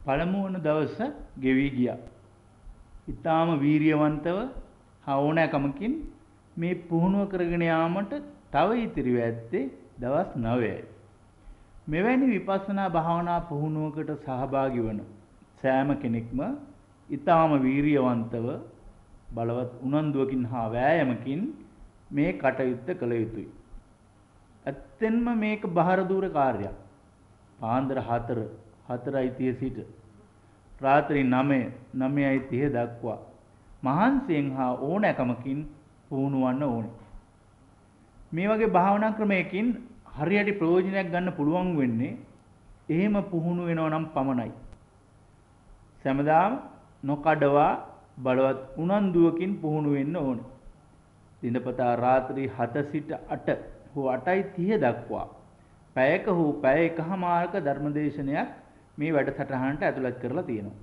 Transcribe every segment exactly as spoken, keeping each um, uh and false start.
පළමු වන දවස ගෙවි ගියා. ඊටාම වීරියවන්තව හවුණකමකින් මේ පුහුණුව කරගෙන යාමට තව ඉතිරිව ඇත්තේ දවස් නවයයි. මෙවැනි විපස්සනා භාවනා පුහුණුවකට සහභාගී වන සෑම කෙනෙක්ම ඊටාම වීරියවන්තව බලවත් උනන්දුවකින් හා වෑයමකින් මේ කටයුත්ත කළ යුතුයි. ඇත්තෙන්ම මේක බාහිර දූර කාර්යයක්. පාන්දර හතර හතරයි තිහ සිට රාත්‍රී නවය නවයයි තිහ දක්වා මහන්සියෙන් හා ඕනෑකමකින් පුහුණු වන්න ඕනේ. මේ වගේ භාවනා ක්‍රමයකින් හරියට ප්‍රයෝජනයක් ගන්න පුළුවන් වෙන්නේ එහෙම පුහුණු වෙනවා නම් පමණයි. සෑමදාම නොකඩවා බලවත් උනන්දුවකින් පුහුණු වෙන්න ඕනේ. දිනපතා රාත්‍රී හත සිට අට හෝ අටයි තිහ දක්වා පැයක හෝ පැය එකහමාරක ධර්මදේශනයක් මේ වැඩසටහනට ඇතුළත් කරලා තියෙනවා.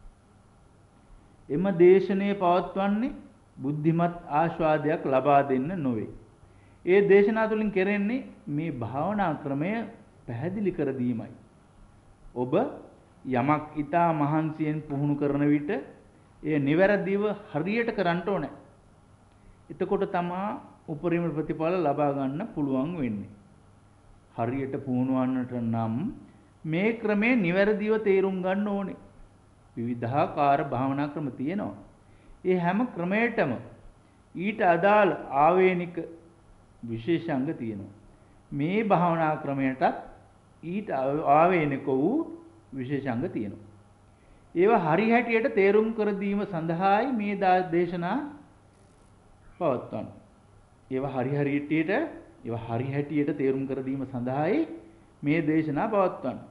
එම දේශනය පවත්වන්නේ බුද්ධිමත් ආස්වාදයක් ලබා දෙන්න නොවේ. ඒ දේශනා තුළින් කෙරෙන්නේ මේ භාවනා ක්‍රමය පැහැදිලි කර දීමයි. ඔබ යමක් ඊටා මහන්සියෙන් පුහුණු කරන විට එය නිවැරදිව හරියට කරන්න ඕනේ. එතකොට තමා උපරිම ප්‍රතිඵල ලබා ගන්න පුළුවන් වෙන්නේ. හරියට පුහුණුවන්නට නම් මේ ක්‍රමය නිවැරදිව තේරුම් ගන්න ඕනේ. විවිධාකාර භාවනා ක්‍රම තියෙනවා. ඒ හැම ක්‍රමයකටම ඊට අදාළ ආවේනික විශේෂාංග තියෙනවා. මේ භාවනා ක්‍රමයටත් ඊට ආවේනික වූ විශේෂාංග තියෙනවා. ඒවා හරි හැටියට තේරුම් කර දීම සඳහායි මේ දේශනා පවත්වන්නේ. ඒවා හරි හරියට ඒවා හරි හැටියට තේරුම් කර දීම සඳහායි මේ දේශනා පවත්වන්නේ.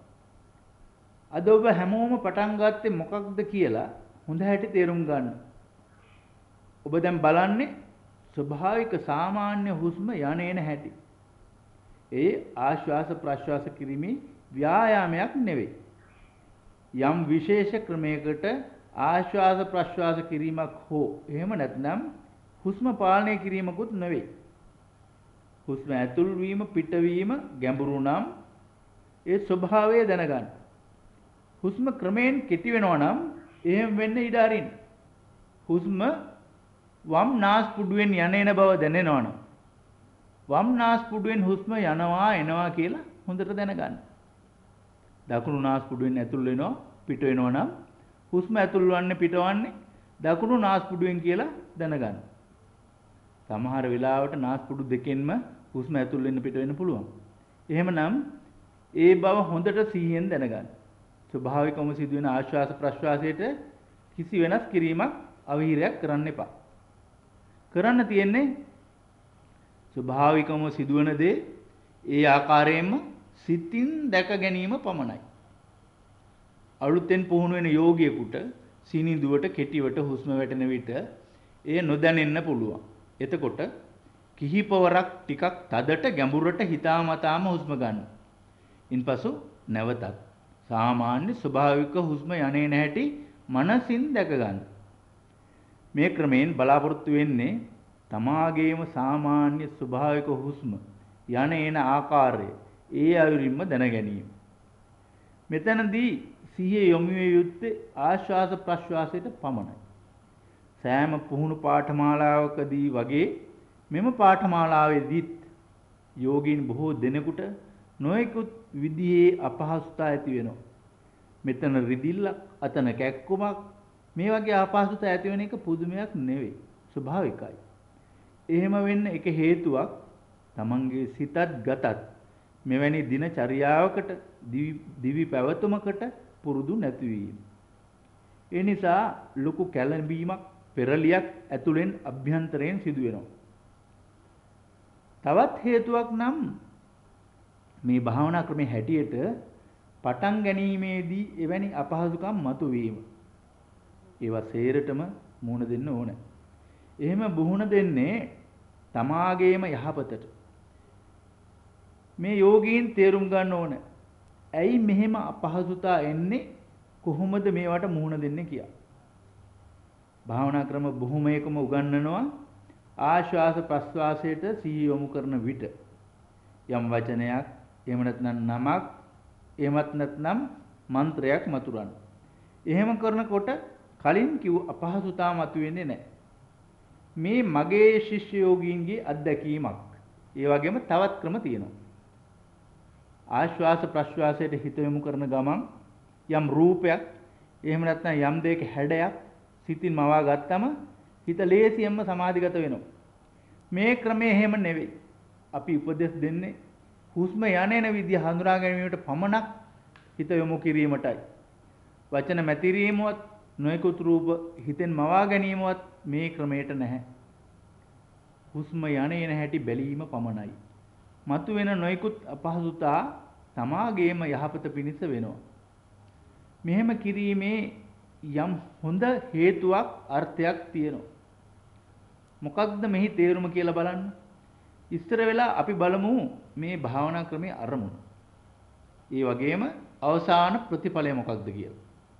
අද ඔබ හැමෝම පටන් ගත්තේ මොකක්ද කියලා හොඳ හැටි තේරුම් ගන්න. ඔබ දැන් බලන්නේ ස්වභාවික සාමාන්‍ය හුස්ම යන්නේන හැටි. ඒ ආශ්වාස ප්‍රශ්වාස කිරීමේ ව්‍යායාමයක් නෙවෙයි. යම් විශේෂ ක්‍රමයකට ආශ්වාස ප්‍රශ්වාස කිරීමක් හෝ එහෙම නැත්නම් හුස්ම පාලනය කිරීමකුත් නෙවෙයි. හුස්ම ඇතුල් වීම පිටවීම ගැඹුරු නම් ඒ ස්වභාවය දැනගන්න. හුස්ම ක්‍රමයෙන් කෙටි වෙනවා නම් එහෙම වෙන්න ඉඩ අරින්න. හුස්ම වම් නාස්පුඩුවෙන් යන්නේන බව දැනෙනවා නම් වම් නාස්පුඩුවෙන් හුස්ම යනවා එනවා කියලා හොඳට දැනගන්න. දකුණු නාස්පුඩුවෙන් ඇතුල් වෙනවා පිට වෙනවා නම් හුස්ම ඇතුල් වන්නේ පිටවන්නේ දකුණු නාස්පුඩුවෙන් කියලා දැනගන්න. සමහර වෙලාවට නාස්පුඩු දෙකෙන්ම හුස්ම ඇතුල් වෙන්න පිට වෙන්න පුළුවන්. එහෙමනම් ඒ බව හොඳට සිහියෙන් දැනගන්න. ස්වභාවිකවම සිදුවෙන ආශ්වාස ප්‍රශ්වාසයට කිසි වෙනස් කිරීමක් අවහිරයක් කරන්න එපා. කරන්න තියෙන්නේ ස්වභාවිකවම සිදුවන දේ ඒ ආකාරයෙන්ම සිතින් දැක ගැනීම පමණයි. අලුතෙන් පුහුණු වෙන යෝගියෙකුට සීනිදුවට කෙටිවට හුස්ම වැටෙන විට එය නොදැනෙන්න පුළුවන්. එතකොට කිහිපවරක් ටිකක් තදට ගැඹුරට හිතාමතාම හුස්ම ගන්න. ඉන්පසු නැවතත් සාමාන්‍ය ස්වභාවික හුස්ම යන්නේ නැහැටි මනසින් දැක ගන්න. මේ ක්‍රමයෙන් බලාපොරොත්තු වෙන්නේ තමාගේම සාමාන්‍ය ස්වභාවික හුස්ම යන එන ආකාරය ඒ අයුරින්ම දැන ගැනීම. මෙතනදී සිහිය යොමු විය යුත්තේ ආශ්වාස ප්‍රශ්වාසයට පමණයි. සෑම පුහුණු පාඨමාලාවකදී වගේ මෙම පාඨමාලාවේදීත් යෝගීන් බොහෝ දෙනෙකුට නොයෙකුත් විදිහේ අපහසුතා ඇති වෙනවා. මෙතන රිදිල්ලක් අතන කැක්කුමක් මේ වගේ අපහසුතා ඇති වෙන එක පුදුමයක් නෙවෙයි. ස්වභාවිකයි. එහෙම වෙන්න එක හේතුවක් තමන්ගේ සිතත් ගතත් මෙවැනි දිනචරියාවකට දිවි පැවතුමකට පුරුදු නැතිවීම. ඒ නිසා ලොකු කැළඹීමක් පෙරලියක් ඇතුලෙන් අභ්‍යන්තරයෙන් සිදු වෙනවා. තවත් හේතුවක් නම් මේ භාවනා ක්‍රමයේ හැටියට පටන් ගැනීමේදී එවැනි අපහසුකම් මතුවීම. ඒවා සේරටම මුහුණ දෙන්න ඕන. එහෙම මුහුණ දෙන්නේ තමාගේම යහපතට. මේ යෝගීන් තේරුම් ගන්න ඕන. ඇයි මෙහෙම අපහසුතා එන්නේ කොහොමද මේවට මුහුණ දෙන්නේ කියලා. භාවනා ක්‍රම බොහොමයකම උගන්වනවා ආශ්වාස ප්‍රශ්වාසයට සිහිය යොමු කරන විට යම් වචනයක් එහෙම නැත්නම් නමක් එහෙමත් නැත්නම් මන්ත්‍රයක් මතුරන්න. එහෙම කරනකොට කලින් කිව් අපහසුතාව මතුවෙන්නේ නැහැ. මේ මගේ ශිෂ්‍ය යෝගීන්ගේ අත්දැකීමක්. ඒ වගේම තවත් ක්‍රම තියෙනවා. ආශ්වාස ප්‍රශ්වාසයට හිත යොමු කරන ගමන් යම් රූපයක් එහෙම නැත්නම් යම් දෙයක හැඩයක් සිතින් මවා ගත්තම හිත ලේසියෙන්ම සමාධිගත වෙනවා. මේ ක්‍රමය එහෙම නෙවෙයි. අපි උපදෙස් දෙන්නේ හුස්ම යන්නේන විදිහ හඳුනා ගැනීමට පමණක් හිත යොමු කිරීමටයි. වචන මැතිරීමවත් නොයෙකුත් රූප හිතෙන් මවා ගැනීමවත් මේ ක්‍රමයට නැහැ. හුස්ම යන්නේන හැටි බැලීම පමණයි. මතුවෙන නොයෙකුත් අපහසුතා තමාගේම යහපත පිණිස වෙනවා. මෙහෙම කිරීමේ යම් හොඳ හේතුවක් අර්ථයක් තියෙනවා. මොකක්ද මෙහි තේරුම කියලා බලන්න. ඉස්සර වෙලා අපි බලමු මේ භාවනා ක්‍රමයේ අරමුණ. ඒ වගේම අවසාන ප්‍රතිඵලය මොකක්ද කියලා.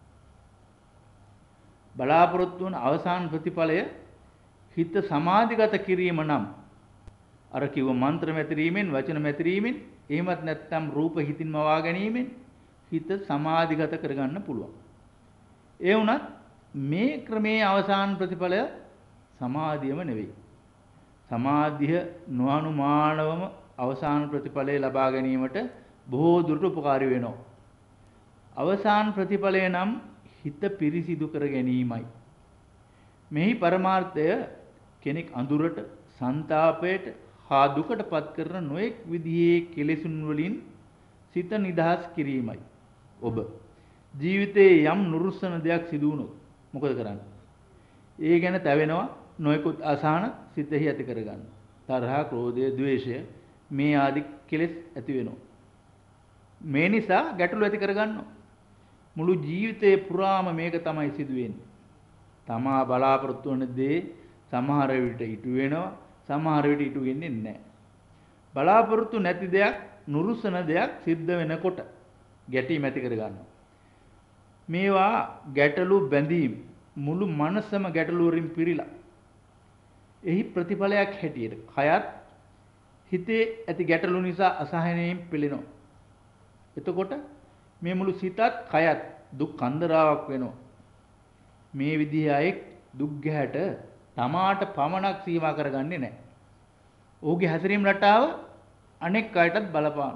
බලාපොරොත්තු වන අවසාන ප්‍රතිඵලය හිත සමාධිගත කිරීම නම් අර කිව්ව මන්ත්‍ර මැතිරීමෙන් වචන මැතිරීමෙන් එහෙමත් නැත්නම් රූප හිතින් මවා ගැනීමෙන් හිත සමාධිගත කරගන්න පුළුවන්. ඒ වුණත් මේ ක්‍රමයේ අවසාන ප්‍රතිඵලය සමාධියම නෙවෙයි. සමාධිය නොඅනුමානවම අවසාන ප්‍රතිඵලය ලබා ගැනීමට බොහෝ දුරට උපකාරී වෙනවා. අවසාන ප්‍රතිඵලය නම් හිත පිරිසිදු කර ගැනීමයි. මෙහි පරමාර්ථය කෙනෙක් අඳුරට, ਸੰతాපයට හා දුකට පත් කරන නොඑක් විදිහේ කෙලෙසුන් වලින් සිත නිදහස් කිරීමයි. ඔබ ජීවිතයේ යම් නුරුස්සන දෙයක් සිදු වුණොත් මොකද කරන්නේ? ඒ ගැන තැවෙනවා, නොයෙකුත් අසහන සිතෙහි ඇති කරගන්න. තරහ, ක්‍රෝධය, ද්වේෂය මේ ආදී කෙලෙස් ඇති වෙනවා. මේ නිසා ගැටලු ඇති කරගන්නවා. මුළු ජීවිතේ පුරාම මේක තමයි සිදු වෙන්නේ. තමා බලාපොරොත්තු වන දේ සමහර විට ඉටු වෙනවා, සමහර විට ඉටු වෙන්නේ නැහැ. බලාපොරොත්තු නැති දෙයක්, නුරුස්සන දෙයක් සිද්ධ වෙනකොට ගැටීම් ඇති කරගන්නවා. මේවා ගැටලු බැඳීම් මුළු මනසම ගැටලු වලින් පිරීලා. එහි ප්‍රතිඵලයක් හැටියට කයත් හිතේ ඇති ගැටලු නිසා අසහනයෙන් පෙළෙනවා. එතකොට මේ මුළු සිතත් කයත් දුක් කන්දරාවක් වෙනවා. මේ විදිහේ අයෙක් දුක් ගැහැට තමාට පමණක් සීමා කරගන්නේ නැහැ. ඔහුගේ හැසිරීම රටාව අනෙක් අයටත් බලපාන.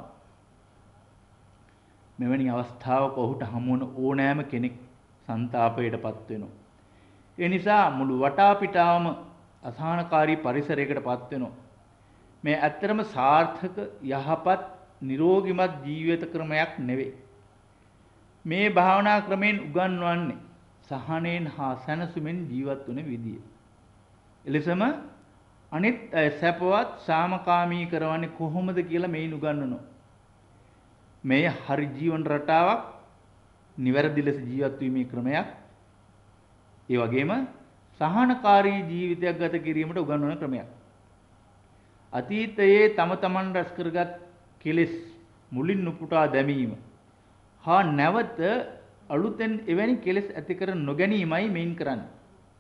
මෙවැනි අවස්ථාවක ඔහුට හමු වන ඕනෑම කෙනෙක් ਸੰతాපයටපත් වෙනවා. ඒ නිසා මුළු වටාපිටාවම අසහනකාරී පරිසරයකටපත් වෙනවා. මේ ඇත්තටම සාර්ථක යහපත් නිරෝගිමත් ජීවිත ක්‍රමයක් නෙවෙයි. මේ භාවනා ක්‍රමෙන් උගන්වන්නේ සහනෙන් හා සැනසුමෙන් ජීවත් වන විදිය. එලෙසම අනිත් අය සැපවත් සාමකාමී කරවන්නේ කොහොමද කියලා මේන් උගන්වනවා. මේ හරි ජීවන රටාවක්, නිවැරදි ලෙස ජීවත් වීමේ ක්‍රමයක්. ඒ වගේම සහනකාරී ජීවිතයක් ගත කිරීමට උගන්වන ක්‍රමයක්. අතීතයේ තම තමන් රැස් කරගත් කෙලෙස් මුලින් නුපුටා දැමීම හා නැවත අලුතෙන් එවැනි කෙලෙස් ඇති කර නොගැනීමයි මේන් කරන්නේ.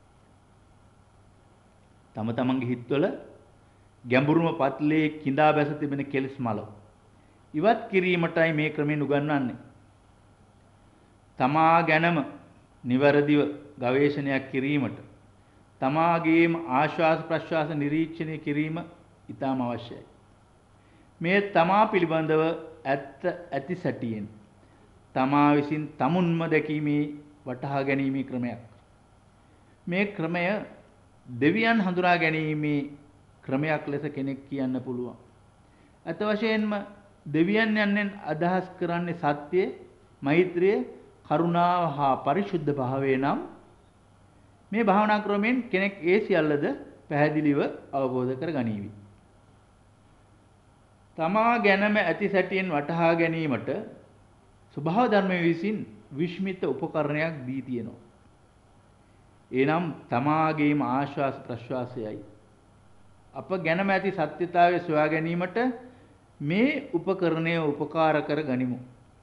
තම තමන්ගේ හිතවල ගැඹුරුම පත්ලේ කිඳා බැස තිබෙන කෙලෙස් මල ඉවත් කිරීමටයි මේ ක්‍රමෙන් උගන්වන්නේ. තමා ගැනම නිවැරදිව ගවේෂණයක් කිරීමට තමාගේම ආශ්වාස ප්‍රශ්වාස නිරීක්ෂණය කිරීම ඉතාම අවශ්‍යයි. මේ තමා පිළිබඳව ඇත්ත ඇති සැටියෙන් තමා විසින් තමුන්ම දැකීමේ වටහා ගැනීමේ ක්‍රමයක්. මේ ක්‍රමය දෙවියන් හඳුනා ගැනීමේ ක්‍රමයක් ලෙස කෙනෙක් කියන්න පුළුවන්. අත වශයෙන්ම දෙවියන් යන්නෙන් අදහස් කරන්නේ සත්‍යය, මෛත්‍රිය, කරුණාව හා පරිශුද්ධ භාවය නම් මේ භාවනා ක්‍රමෙන් කෙනෙක් ඒ සියල්ලද පැහැදිලිව අවබෝධ කර ගනීවි. තමා ගැනම ඇති සැටියෙන් වටහා ගැනීමට ස්වභාව ධර්මයේ විසින් විශ්මිත උපකරණයක් දී තියෙනවා. එනම් තමාගේම ආශ්වාස ප්‍රශ්වාසයයි. අප ගැනම ඇති සත්‍යතාවය සොයා ගැනීමට මේ උපකරණය උපකාර කර ගනිමු.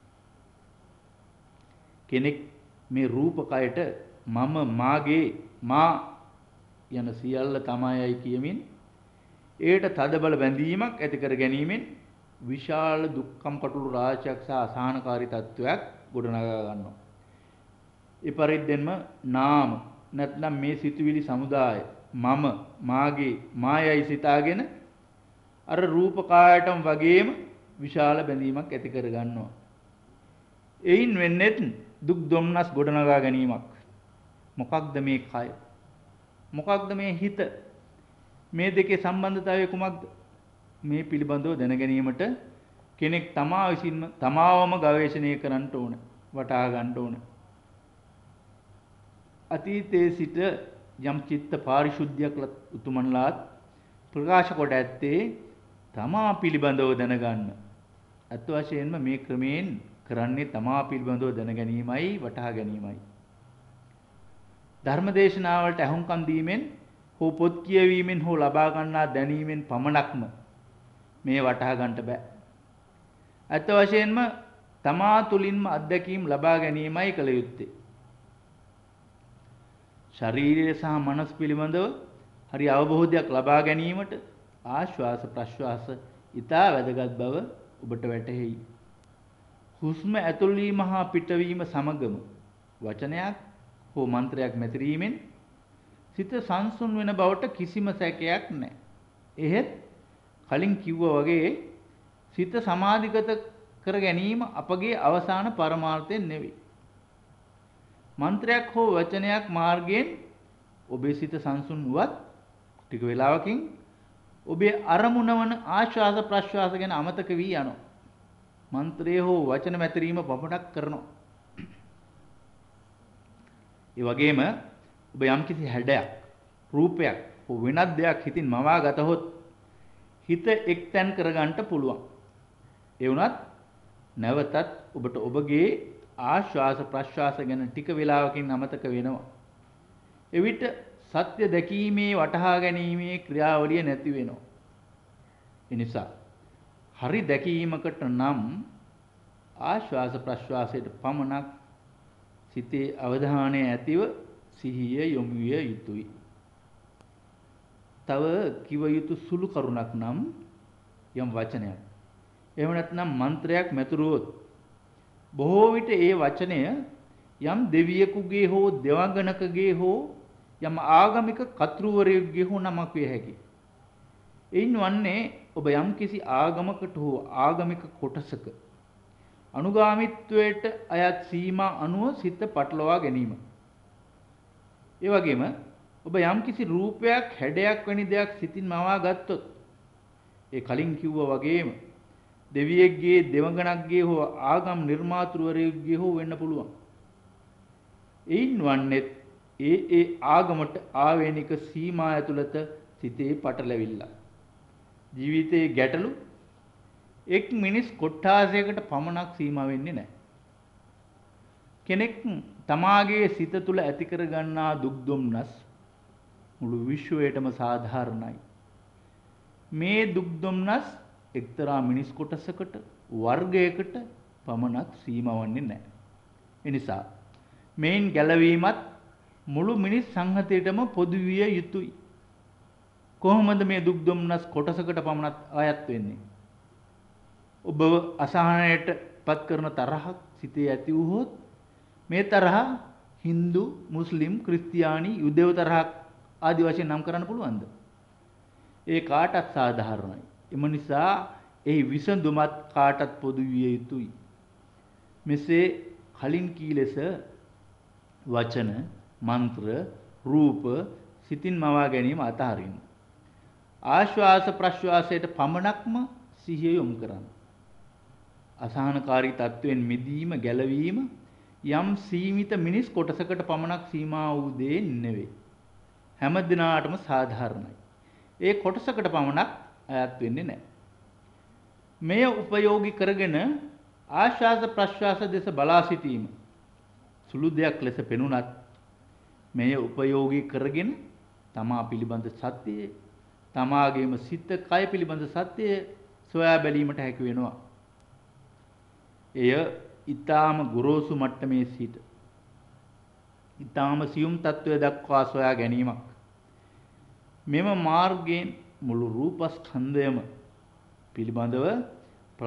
කෙනෙක් මේ රූපකයට මම මාගේ මා යන සියල්ල තමයියි කියමින් ඒට තදබල බැඳීමක් ඇති කර ගැනීමෙන් විශාල දුක්ඛම් කටුළු රාශියක් සහ අසහනකාරී තත්වයක් ගොඩනගා ගන්නවා. ඒ පරිද්දෙන්ම නාම නැත්නම් මේ සිතුවිලි සමුදාය මම මාගේ මායයි සිතාගෙන අර රූප කායයටම වගේම විශාල බැඳීමක් ඇති කර ගන්නවා. එයින් වෙන්නේ දුක් දුම්නස් ගොඩනගා ගැනීමක්. මොකක්ද මේ කය? මොකක්ද මේ හිත? මේ දෙකේ සම්බන්ධතාවය කුමක්ද? මේ පිළිබඳව දැන ගැනීමට කෙනෙක් තමා විසින්ම තමාවම ගවේෂණය කරන්න ඕන, වටහා ගන්න ඕන. අතීතයේ සිට යම් චිත්ත පාරිශුද්ධියක් උතුමන්ලාත් ප්‍රකාශ කොට ඇත්තේ තමා පිළිබඳව දැනගන්න. අත් වශයෙන්ම මේ ක්‍රමයෙන් කරන්නේ තමා පිළිබඳව දැන ගැනීමයි, වටහා ගැනීමයි. ධර්මදේශනාවලට අහුම්කම් දීමෙන් හෝ පොත් කියවීමෙන් හෝ ලබා ගන්නා දැනීමෙන් පමණක්ම මේ වටහා ගන්නට බෑ. අත් වශයෙන්ම තමා තුලින්ම අත්දැකීම් ලබා ගැනීමයි කළ යුත්තේ. ශරීරය සහ මනස පිළිබඳව හරි අවබෝධයක් ලබා ගැනීමට ආශ්වාස ප්‍රශ්වාස ඊටා වැදගත් බව ඔබට වැටහෙයි. හුස්ම ඇතුල් වීම හා පිටවීම සමගම වචනයක් හෝ මන්ත්‍රයක් මෙතරීමෙන් සිත සංසුන් වෙන බවට කිසිම සැකයක් නැහැ. එහෙත් කලින් කිව්වා වගේ සිත සමාධිගත කර ගැනීම අපගේ අවසාන පරමාර්ථය නෙවෙයි. මන්ත්‍රයක් හෝ වචනයක් මාර්ගයෙන් ඔබේ සිත සංසුන් වුවත් ටික වේලාවකින් ඔබේ අරමුණ වන ආශ්වාස ප්‍රශ්වාස ගැන අමතක වී යනවා. මන්ත්‍රය හෝ වචන මැතරීම පමණක් කරනවා. ඒ වගේම ඔබ යම්කිසි හැඩයක්, රූපයක් හෝ වෙනත් දෙයක් හිතින් මවා ගතහොත් හිත එක්තැන් කරගන්න පුළුවන්. ඒ වුණත් නැවතත් ඔබට ඔබගේ ආශ්වාස ප්‍රශ්වාස ගැන ටික වේලාවකින් අමතක වෙනවා. එවිට සත්‍ය දැකීමේ වටහා ගැනීමේ ක්‍රියාවලිය නැති වෙනවා. ඒ නිසා හරි දැකීමකට නම් ආශ්වාස ප්‍රශ්වාසයට පමණක් සිතේ අවධානය ඇතිව සිහිය යොමු විය යුතුයි. තව කිව යුතු සුළු කරුණක් නම් යම් වචනයක් එහෙම නැත්නම් මන්ත්‍රයක් මැතුරුවොත් බොහෝ විට ඒ වචනය යම් දෙවියෙකුගේ හෝ දෙවඟනකගේ හෝ යම් ආගමික කතෘවරයෙකුගේ හෝ නමක් විය හැකියි. එයින් වන්නේ ඔබ යම් කිසි ආගමකට හෝ ආගමික කොටසක අනුගාමිත්වයට අයත් සීමා අනුව සිත පටලවා ගැනීම. ඒ වගේම ඔබ යම් කිසි රූපයක් හැඩයක් වැනි දෙයක් සිතින් මවා ගත්තොත් ඒ කලින් කිව්වා වගේම දෙවියෙක්ගේ දෙවඟනක්ගේ හෝ ආගම් නිර්මාතෘවරයෙකුගේ හෝ වෙන්න පුළුවන්. එයින් වන්නේ ඒ ඒ ආගමට ආවේනික සීමා ඇතුළත සිතේ පටලැවිල්ල. ජීවිතයේ ගැටලු එක් මිනිස් කොට්ටාසයකට පමණක් සීමා වෙන්නේ නැහැ. කෙනෙක් තමාගේ සිත තුළ ඇති කර ගන්නා දුක් දුම්නස් මුළු විශ්වයටම සාධාරණයි. මේ දුක් දුම්නස් එක්තරා මිනිස් කොටසකට වර්ගයකට පමණක් සීමා වන්නේ නැහැ. ඒ නිසා මේන් ගැලවීමත් මුළු මිනිස් සංහතයටම පොදු විය යුතුයි. කොහොමද මේ දුක් දුම්නස් කොටසකට පමණක් ආයත් වෙන්නේ? ඔබ අසහනයට පත් කරන තරහක් සිතේ ඇති වුවහොත් මේ තරහ Hindu, Muslim, ක්‍රිස්තියානි, යුදෙව් තරහක් ආදි වශයෙන් නම් කරන්න පුළුවන්ද? ඒ කාටත් සාධාරණයි. එම නිසා එහි විසඳුමත් කාටත් පොදු විය යුතුයි. මෙසේ කලින් කී ලෙස වචන, මන්ත්‍ර, රූප සිතින් මවා ගැනීම අතහරින්න. ආශ්වාස ප්‍රශ්වාසයට පමණක්ම සිහිය යොමු කරන්න. අසහනකාරී තත්වයෙන් මිදීම ගැලවීම යම් සීමිත මිනිස් කොටසකට පමණක් සීමා වූ දේ නෙවෙයි. හැම දිනාටම සාධාරණයි. ඒ කොටසකට පමණක් අයත් වෙන්නේ නැහැ. මෙය උපයෝගී කරගෙන ආශ්වාස ප්‍රශ්වාස දෙස බලා සිටීම සුළු දෙයක් ලෙස පෙනුනත් මෙය උපයෝගී කරගෙන තමා පිළිබඳ සත්‍යය, තමාගේම සිත කය පිළිබඳ සත්‍යය සොයා බැලීමට හැකි වෙනවා. එය ඊටාම ගොරෝසු මට්ටමේ සිට ඊටාම සියුම් තත්වය දක්වා සොයා ගැනීමක්. මෙම මාර්ගයෙන් මුළු රූපස්කන්ධයම පිළිබඳව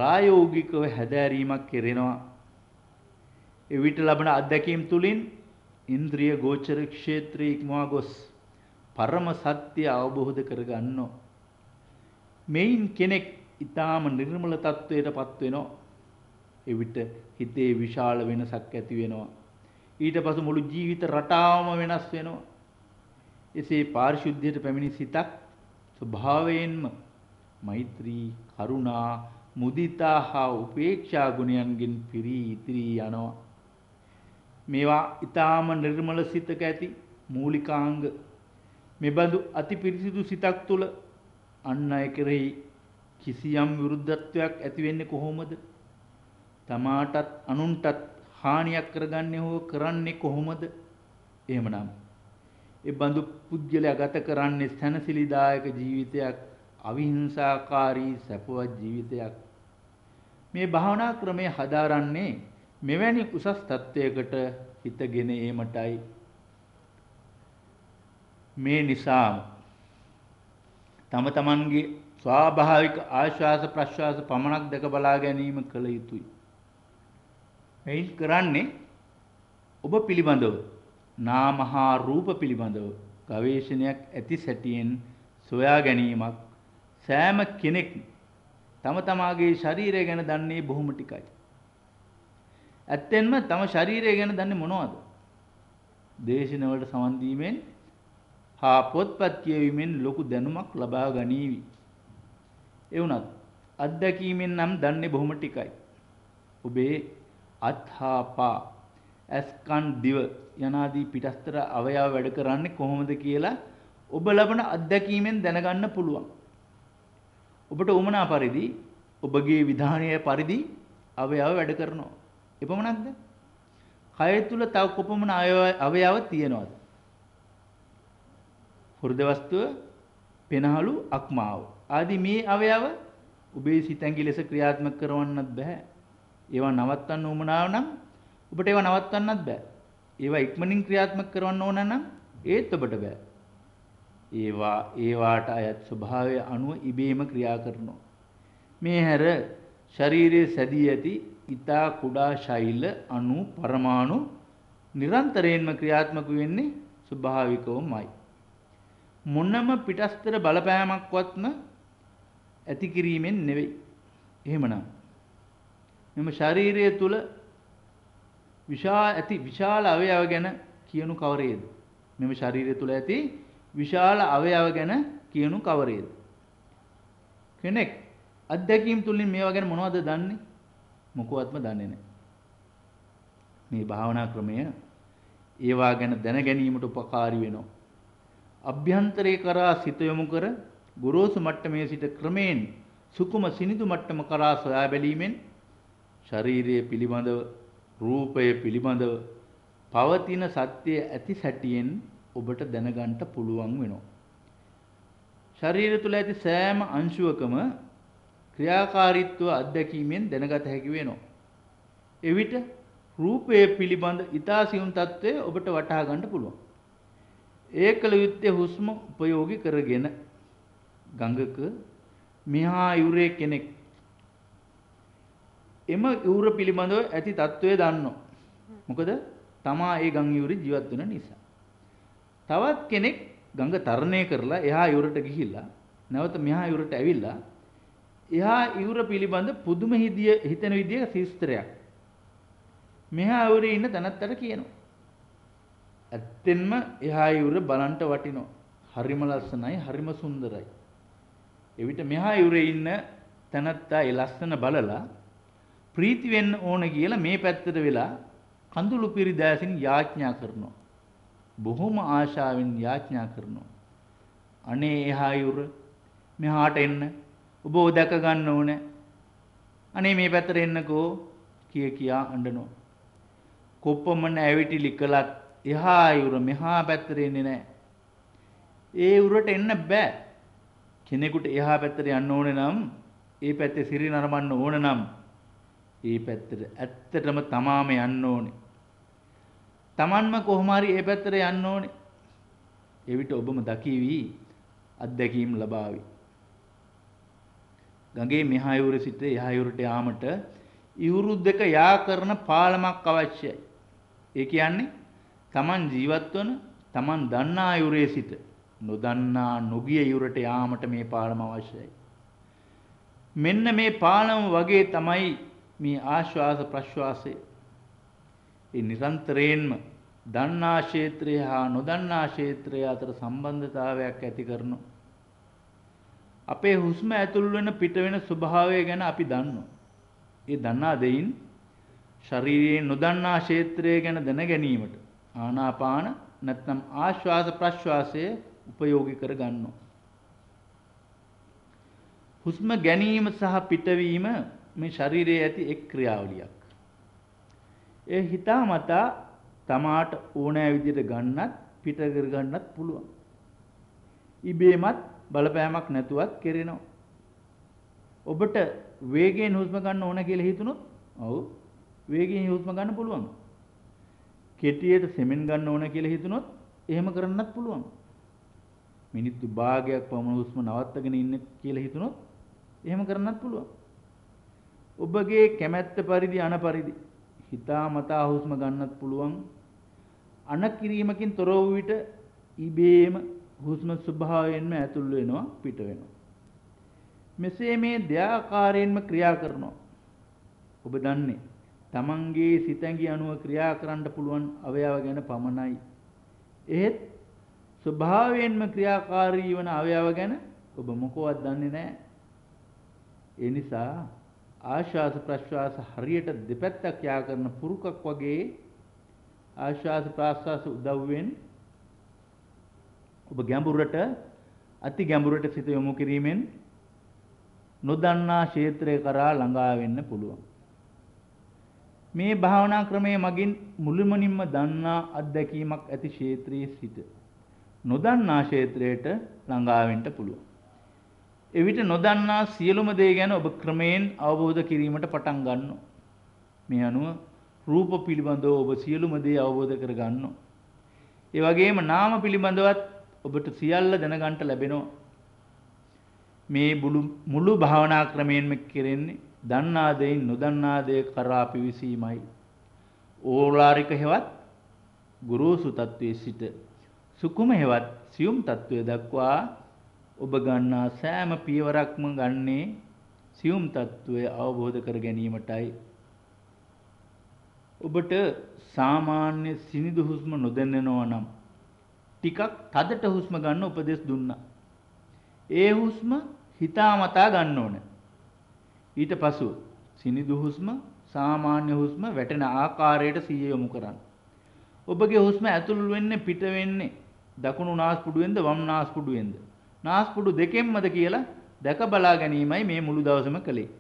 ප්‍රායෝගිකව හැදෑරීමක් කෙරෙනවා. එවිට ලබන අත්දැකීම් තුලින් ඉන්ද්‍රිය ගෝචර ක්ෂේත්‍රයේ ඉක්මවා ගොස් පරම සත්‍ය අවබෝධ කරගන්නෝ. මෙයින් කෙනෙක් ඊටාම නිර්මල තත්වයටපත් වෙනවා. එවිට හිතේ විශාල වෙනසක් ඇති වෙනවා. ඊට පසු මුළු ජීවිත රටාවම වෙනස් වෙනවා. එසේ පාරිශුද්ධියට පැමිණි සිතක් ස්වභාවයෙන්ම මෛත්‍රී, කරුණා, මුදිතා හා උපේක්ෂා ගුණයන්ගෙන් පිරී ඉතිරී යනවා. මේවා ඊටාම නිර්මල සිතක ඇති මූලිකාංග. මෙබඳු අති පිරිසිදු සිතක් තුළ අන් අය කෙරෙහි කිසියම් විරුද්ධත්වයක් ඇති වෙන්නේ කොහොමද? තමාටත් අනුන්ටත් හානියක් කරගන්නේ හෝ කරන්නේ කොහොමද? එහෙමනම් ඒ බඳු පුද්ගලයා ගත කරන්නේ සැනසිලිදායක ජීවිතයක්, අවිහිංසාකාරී සැපවත් ජීවිතයක්. මේ භාවනා ක්‍රමය හදාරන්නේ මෙවැනි උසස් තත්වයකට හිතගෙන ඒමටයි. මේ නිසා තම තමන්ගේ ස්වාභාවික ආශ්වාස ප්‍රශ්වාස පමණක් දැක බලා ගැනීම කළ යුතුයි. මේ කරන්නේ ඔබ පිළිබඳව නාම හා රූප පිළිබඳව ගවේෂණයක් ඇති සැටියෙන් සොයා ගැනීමක්. සෑම කෙනෙක් තම තමාගේ ශරීරය ගැන දන්නේ බොහොම ටිකයි. ඇත්තෙන්ම තම ශරීරය ගැන දන්නේ මොනවද? දේශනවලට සමන් දීමෙන් හා පොත්පත් කියවීමෙන් ලොකු දැනුමක් ලබා ගනීවි. ඒ වුණත් අත්දැකීමෙන් නම් දන්නේ බොහොම ටිකයි. ඔබේ අත් හා පා, ඇස් කන් දිව යනාදී පිටස්තර අවයව වැඩ කරන්නේ කොහොමද කියලා ඔබ ලබන අත්දැකීමෙන් දැනගන්න පුළුවන්. ඔබට උමනා පරිදි ඔබගේ විධානීය පරිදි අවයව වැඩ කරනවා. එපමණක්ද? කය තුල තව කොපමණ අවයව තියෙනවද? හෘද වස්තුව, පෙනහළු, අක්මාව ආදී මේ අවයව ඔබේ සිතැඟි ලෙස ක්‍රියාත්මක කරවන්නත් බෑ. ඒවා නවත්තන්න උවමනාව නම් ඔබට ඒවා නවත්තන්නත් බෑ. ඒවා ඉක්මනින් ක්‍රියාත්මක කරවන්න ඕන නම් ඒත් ඔබට බෑ. ඒවා ඒවාට අයත් ස්වභාවය අනුව ඉබේම ක්‍රියා කරනවා. මේ හැර ශරීරයේ සැදී ඇති ඊතා කුඩා ශෛල අණු පරමාණු නිරන්තරයෙන්ම ක්‍රියාත්මක වෙන්නේ ස්වභාවිකවමයි. මොනම පිටස්තර බලපෑමක්වත්ම ඇති කිරීමෙන් නෙවෙයි. එහෙමනම් මෙම ශරීරය තුල විශාල ඇති විශාල අවයව ගැන කියනු කවරේද? මෙම ශරීරය තුල ඇති විශාල අවයව ගැන කියනු කවරේද? කෙනෙක් අත්දැකීම් තුලින් මේවා ගැන මොනවද දන්නේ? මොකවත්ම දන්නේ නැහැ. මේ භාවනා ක්‍රමය ඒවා ගැන දැන ගැනීමට උපකාරී වෙනවා. අභ්‍යන්තරේ කරා සිත යොමු කර ගොරෝසු මට්ටමේ සිට ක්‍රමයෙන් සුකුම සිනිඳු මට්ටම කරා සොයා බැලීමෙන් ශරීරයේ පිළිබඳව, රූපය පිළිබඳව පවතින සත්‍ය ඇති සැටියෙන් ඔබට දැනගන්න පුළුවන් වෙනවා. ශරීරය තුළ ඇති සෑම අංශුවකම ක්‍රියාකාරීත්වය අත්දැකීමෙන් දැනගත හැකි වෙනවා. එවිට රූපය පිළිබඳ ඊතා සියුම් තත්ත්වය ඔබට වටහා ගන්න පුළුවන්. ඒකල යුත්තේ හුස්ම උපයෝගී කරගෙන ගඟක මිහා යුරේ කෙනෙක් එම යුර පිළිබඳව ඇති තත්ත්වය දන්නවා. මොකද තමා ඒ ගං යුරේ ජීවත් වෙන නිසා. තවත් කෙනෙක් ගඟ තරණය කරලා එහා යුරට ගිහිල්ලා නැවත මෙහා යුරට ඇවිල්ලා එහා යුර පිළිබඳ පුදුම හිදිය හිතන විදිය ශිස්ත්‍රයක් මෙහා යුරේ ඉන්න තැනත්තට කියනවා. ඇත්තෙන්ම එහා යුර බලන්ට වටිනවා. හරිම ලස්සනයි, හරිම සුන්දරයි. එවිට මෙහා යුරේ ඉන්න තැනත්තා ඒ ලස්සන බලලා ප්‍රීති වෙන්න ඕන කියලා මේ පැත්තට වෙලා කඳුළු පිරිදෑසින් යාඥා කරනවා. බොහොම ආශාවෙන් යාඥා කරනවා. අනේ එහා යුර මෙහාට එන්න. ඔබ දැක ගන්න ඕනේ. අනේ මේ පැත්තට එන්නකෝ කිය කියා අඬනවා. කොපමණ ඇවිටිලි කළත් එහා යුර මෙහා පැත්තට එන්නේ නැහැ. ඒ උරට එන්න බෑ. කෙනෙකුට එහා පැත්තට යන්න ඕනේ නම්, ඒ පැත්තේ සිරි නරඹන්න ඕන නම් ඒ පැත්තට ඇත්තටම තමාම යන්න ඕනේ. Tamanම කොහොම හරි ඒ පැත්තට යන්න ඕනේ. එවිට ඔබම දකීවි, අත්දැකීම් ලබාවි. ගඟේ මෙහා යුරේ සිට එහා යුරට යාමට ඉවුරු දෙක යා කරන පාලමක් අවශ්‍යයි. ඒ කියන්නේ Taman ජීවත් වන Taman දන්නා යුරේ සිට නොදන්නා නොගිය යුරට යාමට මේ පාලම අවශ්‍යයි. මෙන්න මේ පාලම වගේ තමයි මේ ආශ්වාස ප්‍රශ්වාසය. ඒ නිරන්තරයෙන්ම දන්නා ක්ෂේත්‍රය හා නොදන්නා ක්ෂේත්‍රය අතර සම්බන්ධතාවයක් ඇති කරනවා. අපේ හුස්ම ඇතුල් වෙන පිට වෙන ස්වභාවය ගැන අපි දන්නවා. ඒ දන්නා දෙයින් ශරීරයේ නොදන්නා ක්ෂේත්‍රය ගැන දැන ගැනීමට ආනාපාන නැත්නම් ආශ්වාස ප්‍රශ්වාසය උපයෝගී කර ගන්නවා. හුස්ම ගැනීම සහ පිටවීම මේ ශරීරයේ ඇති එක් ක්‍රියාවලියක්. ඒ හිතාමතා තමාට ඕනෑ විදිහට ගන්නත් පිට කර ගන්නත් පුළුවන්. ඉබේමත් බලපෑමක් නැතුවත් කෙරෙනවා. ඔබට වේගයෙන් හුස්ම ගන්න ඕන කියලා හිතුනොත් ඔව් වේගයෙන් හුස්ම ගන්න පුළුවන්. කෙටියට සෙමෙන් ගන්න ඕන කියලා හිතුනොත් එහෙම කරන්නත් පුළුවන්. මිනිත්තු භාගයක් පමණ හුස්ම නවත්තගෙන ඉන්න කියලා හිතුනොත් එහෙම කරන්නත් පුළුවන්. ඔබගේ කැමැත්ත පරිදි අන පරිදි හිතාමතා හුස්ම ගන්නත් පුළුවන්. අන කිරීමකින් තොර වූ විට ඉබේම හුස්ම ස්වභාවයෙන්ම ඇතුල් වෙනවා පිට වෙනවා. මෙසේ මේ දෙආකාරයෙන්ම ක්‍රියා කරනවා. ඔබ දන්නේ තමන්ගේ සිතැඟි අනුව ක්‍රියා කරන්න පුළුවන් අවයව ගැන පමණයි. එහෙත් ස්වභාවයෙන්ම ක්‍රියාකාරී වන අවයව ගැන ඔබ මොකවත් දන්නේ නැහැ. ඒ නිසා ආශ්වාස ප්‍රශ්වාස හරියට දෙපැත්තක් යා කරන පුරුකක් වගේ ආශ්වාස ප්‍රශ්වාස උදව්වෙන් ඔබ ගැඹුරට අති ගැඹුරට සිත යොමු කිරීමෙන් නොදන්නා ක්ෂේත්‍රය කරා ළඟා වෙන්න පුළුවන්. මේ භාවනා ක්‍රමයේ මගින් මුළුමනින්ම දන්නා අත්දැකීමක් ඇති ක්ෂේත්‍රයේ සිට නොදන්නා ක්ෂේත්‍රයට ළඟා වෙන්න පුළුවන්. එවිට නොදන්නා සියලුම දේ ගැන ඔබ ක්‍රමයෙන් අවබෝධ කිරීමට පටන් ගන්නවා. මේ අනුව රූප පිළිබඳව ඔබ සියලුම දේ අවබෝධ කර ගන්නවා. ඒ වගේම නාම පිළිබඳවත් ඔබට සියල්ල දැනගන්න ලැබෙනවා. මේ මුළු භාවනා ක්‍රමයෙන්ම කෙරෙන්නේ දන්නා දෙයින් නොදන්නා දේ කරා පිවිසීමයි. ඕලාරික හේවත් ගුරුසු තත්වයේ සිට සුකුම හේවත් සියුම් තත්වයේ දක්වා ඔබ ගන්නා සෑම පියවරක්ම ගන්නේ සියුම් තත්වය අවබෝධ කර ගැනීමටයි. ඔබට සාමාන්‍ය සිනිඳු හුස්ම නොදැනෙනවා නම් ටිකක් තදට හුස්ම ගන්න උපදෙස් දුන්නා. ඒ හුස්ම හිතාමතා ගන්න ඕන. ඊට පසු සිනිඳු හුස්ම සාමාන්‍ය හුස්ම වැටෙන ආකාරයට සිහිය යොමු කරන්න. ඔබගේ හුස්ම ඇතුල් වෙන්නේ පිට වෙන්නේ දකුණු නාස්පුඩුවෙන්ද වම් නාස්පුඩුවෙන්ද? නාස්පුඩු දෙකෙන්මද කියලා දැක බලා ගැනීමයි මේ මුළු දවසම කළේ.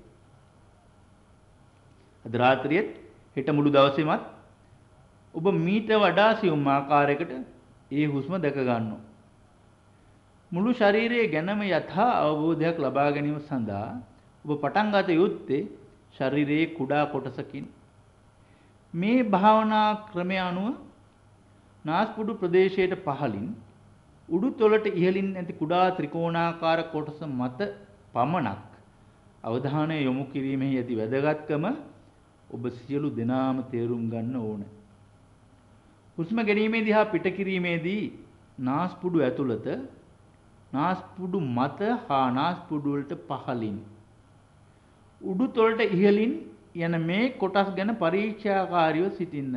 අද රාත්‍රියේත් හෙට මුළු දවසෙමත් ඔබ මීට වඩා සියුම් ආකාරයකට ඒ හුස්ම දැක ගන්නවා. මුළු ශරීරයේ ගැනම යථා අවබෝධයක් ලබා ගැනීම සඳහා ඔබ පටන් ගත යුත්තේ ශරීරයේ කුඩා කොටසකින්. මේ භාවනා ක්‍රමය අනුව නාස්පුඩු ප්‍රදේශයට පහළින් උඩුතොලට ඉහළින් ඇති කුඩා ත්‍රිකෝණාකාර කොටස මත පමණක් අවධානය යොමු කිරීමෙහි ඇති වැදගත්කම ඔබ සියලු දෙනාම තේරුම් ගන්න ඕන. හුස්ම ගැනීමේදී හා පිට කිරීමේදී නාස්පුඩු ඇතුළත නාස්පුඩු මත හා නාස්පුඩු වලට පහළින් උඩුතොලට ඉහළින් යන මේ කොටස් ගැන පරීක්ෂාකාරීව සිටින්න.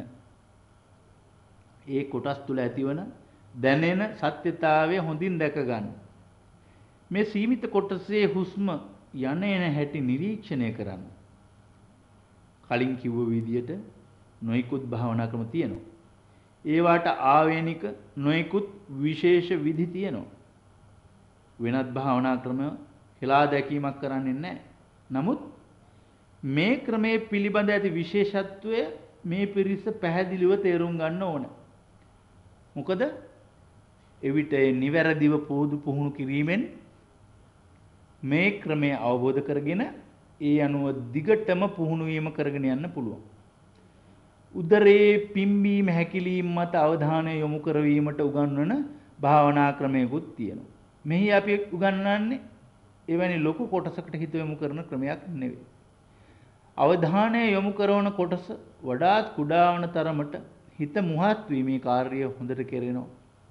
ඒ කොටස් තුල ඇතිවන දැනෙන සත්‍යතාවය හොඳින් දැක ගන්න. මේ සීමිත කොටසේ හුස්ම යන එන හැටි නිරීක්ෂණය කරන්න. කලින් කිව්ව විදිහට නොයිකුත් භාවනා ක්‍රම තියෙනවා. ඒවට ආවේනික නොයිකුත් විශේෂ විධි තියෙනවා. වෙනත් භාවනා ක්‍රම හිලා දැකීමක් කරන්නේ නැහැ. නමුත් මේ ක්‍රමයේ පිළිබඳ ඇති විශේෂත්වය මේ පිරිස පැහැදිලිව තේරුම් ගන්න ඕන. මොකද එවිට ඒ නිවැරදිව පොදු පුහුණු කිරීමෙන් මේ ක්‍රමය අවබෝධ කරගෙන ඒ අනුව දිගටම පුහුණු වීම කරගෙන යන්න පුළුවන්. උදරයේ පිම්බීම හැකිලිම මත අවධානය යොමු කරවීමට උගන්වන භාවනා ක්‍රමයකුත් තියෙනවා. මෙහි අපි උගන්වන්නේ එවැනි ලොකු කොටසකට හිත යොමු කරන ක්‍රමයක් නෙවෙයි. අවධානය යොමු කරන කොටස වඩාත් කුඩා වන තරමට හිත මුහත් වීමේ කාර්යය හොඳට කෙරෙනවා.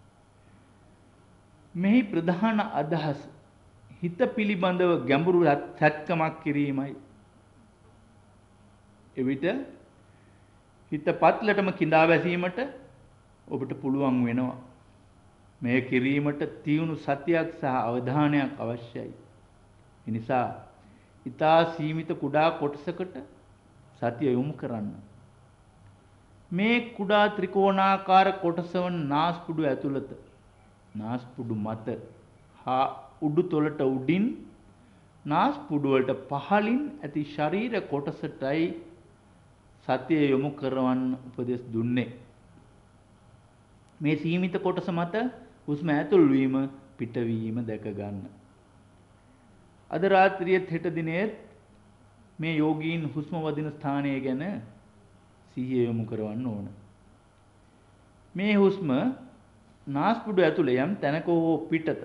මෙහි ප්‍රධාන අදහස හිත පිළිබඳව ගැඹුරු සැත්කමක් කිරීමයි. එවිට හිත පත්ලටම කිඳා බැසීමට ඔබට පුළුවන් වෙනවා. මේ කිරීමට තියුණු සතියක් සහ අවධානයක් අවශ්‍යයි. ඒ නිසා ඊතා සීමිත කුඩා කොටසකට සතිය යොමු කරන්න. මේ කුඩා ත්‍රිකෝණාකාර කොටස වන නාස්පුඩු ඇතුළත නාස්පුඩු මත හා උඩුතොලට උඩින් නාස්පුඩු වලට පහළින් ඇති ශරීර කොටසටයි සතිය යොමු කරවන්න උපදෙස් දුන්නේ. මේ සීමිත කොටස මත හුස්ම ඇතුල් වීම පිටවීම දැක ගන්න. අද රාත්‍රියේ හෙට දිනේ මේ යෝගීන් හුස්ම වදින ස්ථානය ගැන සිහිය යොමු කරවන්න ඕන. මේ හුස්ම නාස්පුඩු ඇතුලේ යම් තැනක හෝ පිටත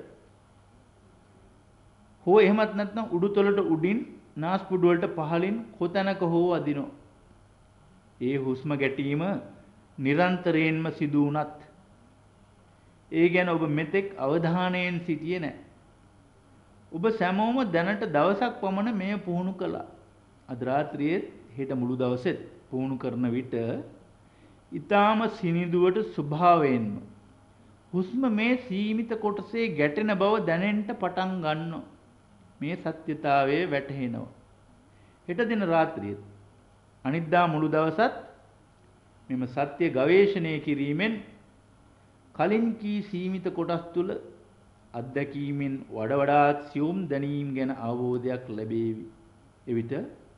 හෝ එහෙමත් නැත්නම් උඩුතොලට උඩින් නාස්පුඩු වලට පහළින් කොතැනක හෝ අදිනවා. ඒ හුස්ම ගැටීම නිරන්තරයෙන්ම සිදු වුණත් ඒ ගැන ඔබ මෙතෙක් අවධානයෙන් සිටියේ නැහැ. ඔබ සැමෝම දැනට දවසක් පමණ මෙය පුහුණු කළා. අද රාත්‍රියේ හෙට මුළු දවසෙත් පුහුණු කරන විට ඊටාම සිනිඳුවට ස්වභාවයෙන්ම හුස්ම මේ සීමිත කොටසේ ගැටෙන බව දැනෙන්න පටන් ගන්නවා. මේ සත්‍යතාවය වැටහෙනවා. හෙට දින රාත්‍රියේ අනිද්දා මුළු දවසත් මෙම සත්‍ය ගවේෂණය කිරීමෙන් කලින් කී සීමිත කොටස් තුල අත්දැකීමෙන් වඩා වඩාත් සියුම් දැනීම් ගැන අවබෝධයක් ලැබේවි. එවිට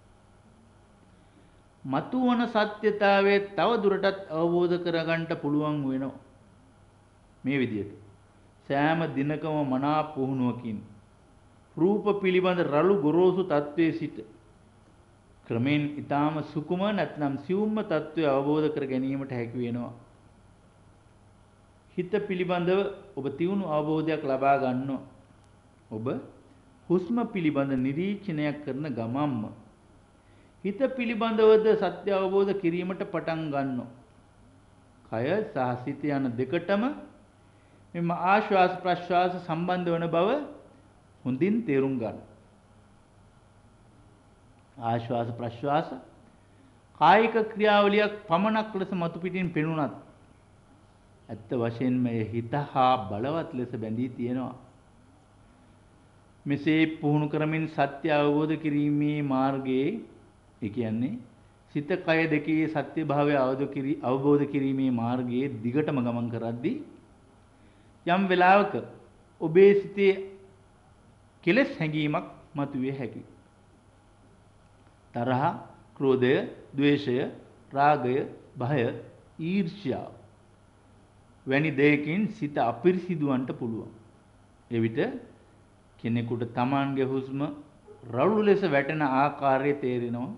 මතුවන සත්‍යතාවයේ තව දුරටත් අවබෝධ කරගන්න පුළුවන් වෙනවා. මේ විදිහට සෑම දිනකම මනා පුහුණුවකින් රූප පිළිබඳ රළු ගොරෝසු තත්වයේ සිට ක්‍රමෙන් ඊටාම සුකුම නැත්නම් සියුම්ම තත්වය අවබෝධ කර ගැනීමට හැකි වෙනවා. හිත පිළිබඳව ඔබ තියුණු අවබෝධයක් ලබා ගන්නවා. ඔබ හුස්ම පිළිබඳ නිරීක්ෂණයක් කරන ගමම්ම හිත පිළිබඳවද සත්‍ය අවබෝධ කිරීමට පටන් ගන්නවා. කය සහ සිත යන දෙකටම මෙම ආශ්වාස ප්‍රශ්වාස සම්බන්ධ වන බව හොඳින් තේරුම් ගන්න. ආශ්වාස ප්‍රශ්වාස කායික ක්‍රියාවලියක් පමණක් ලෙස මතු පිටින් පෙනුනත් ඇත්ත වශයෙන්ම එය හිත හා බලවත් ලෙස බැඳී තියෙනවා. මෙසේ පුහුණු කරමින් සත්‍ය අවබෝධ කිරීමේ මාර්ගයේ ඒ කියන්නේ සිත කය දෙකේ සත්‍ය භාවය අවබෝධ කිරීමේ මාර්ගයේ දිගටම ගමන් කරද්දී යම් වෙලාවක ඔබේ සිතේ කෙලෙස් හැඟීමක් මතුවේ හැකියි. තරහ, ක්‍රෝධය, ද්වේෂය, රාගය, භය, ඊර්ෂ්‍යාව වැනි දෙයකින් සිත අපිරිසිදුවන්ට පුළුවන්. එවිට කෙනෙකුට Tamanගේ හුස්ම රළු ලෙස වැටෙන ආකාරය තේරෙනවා.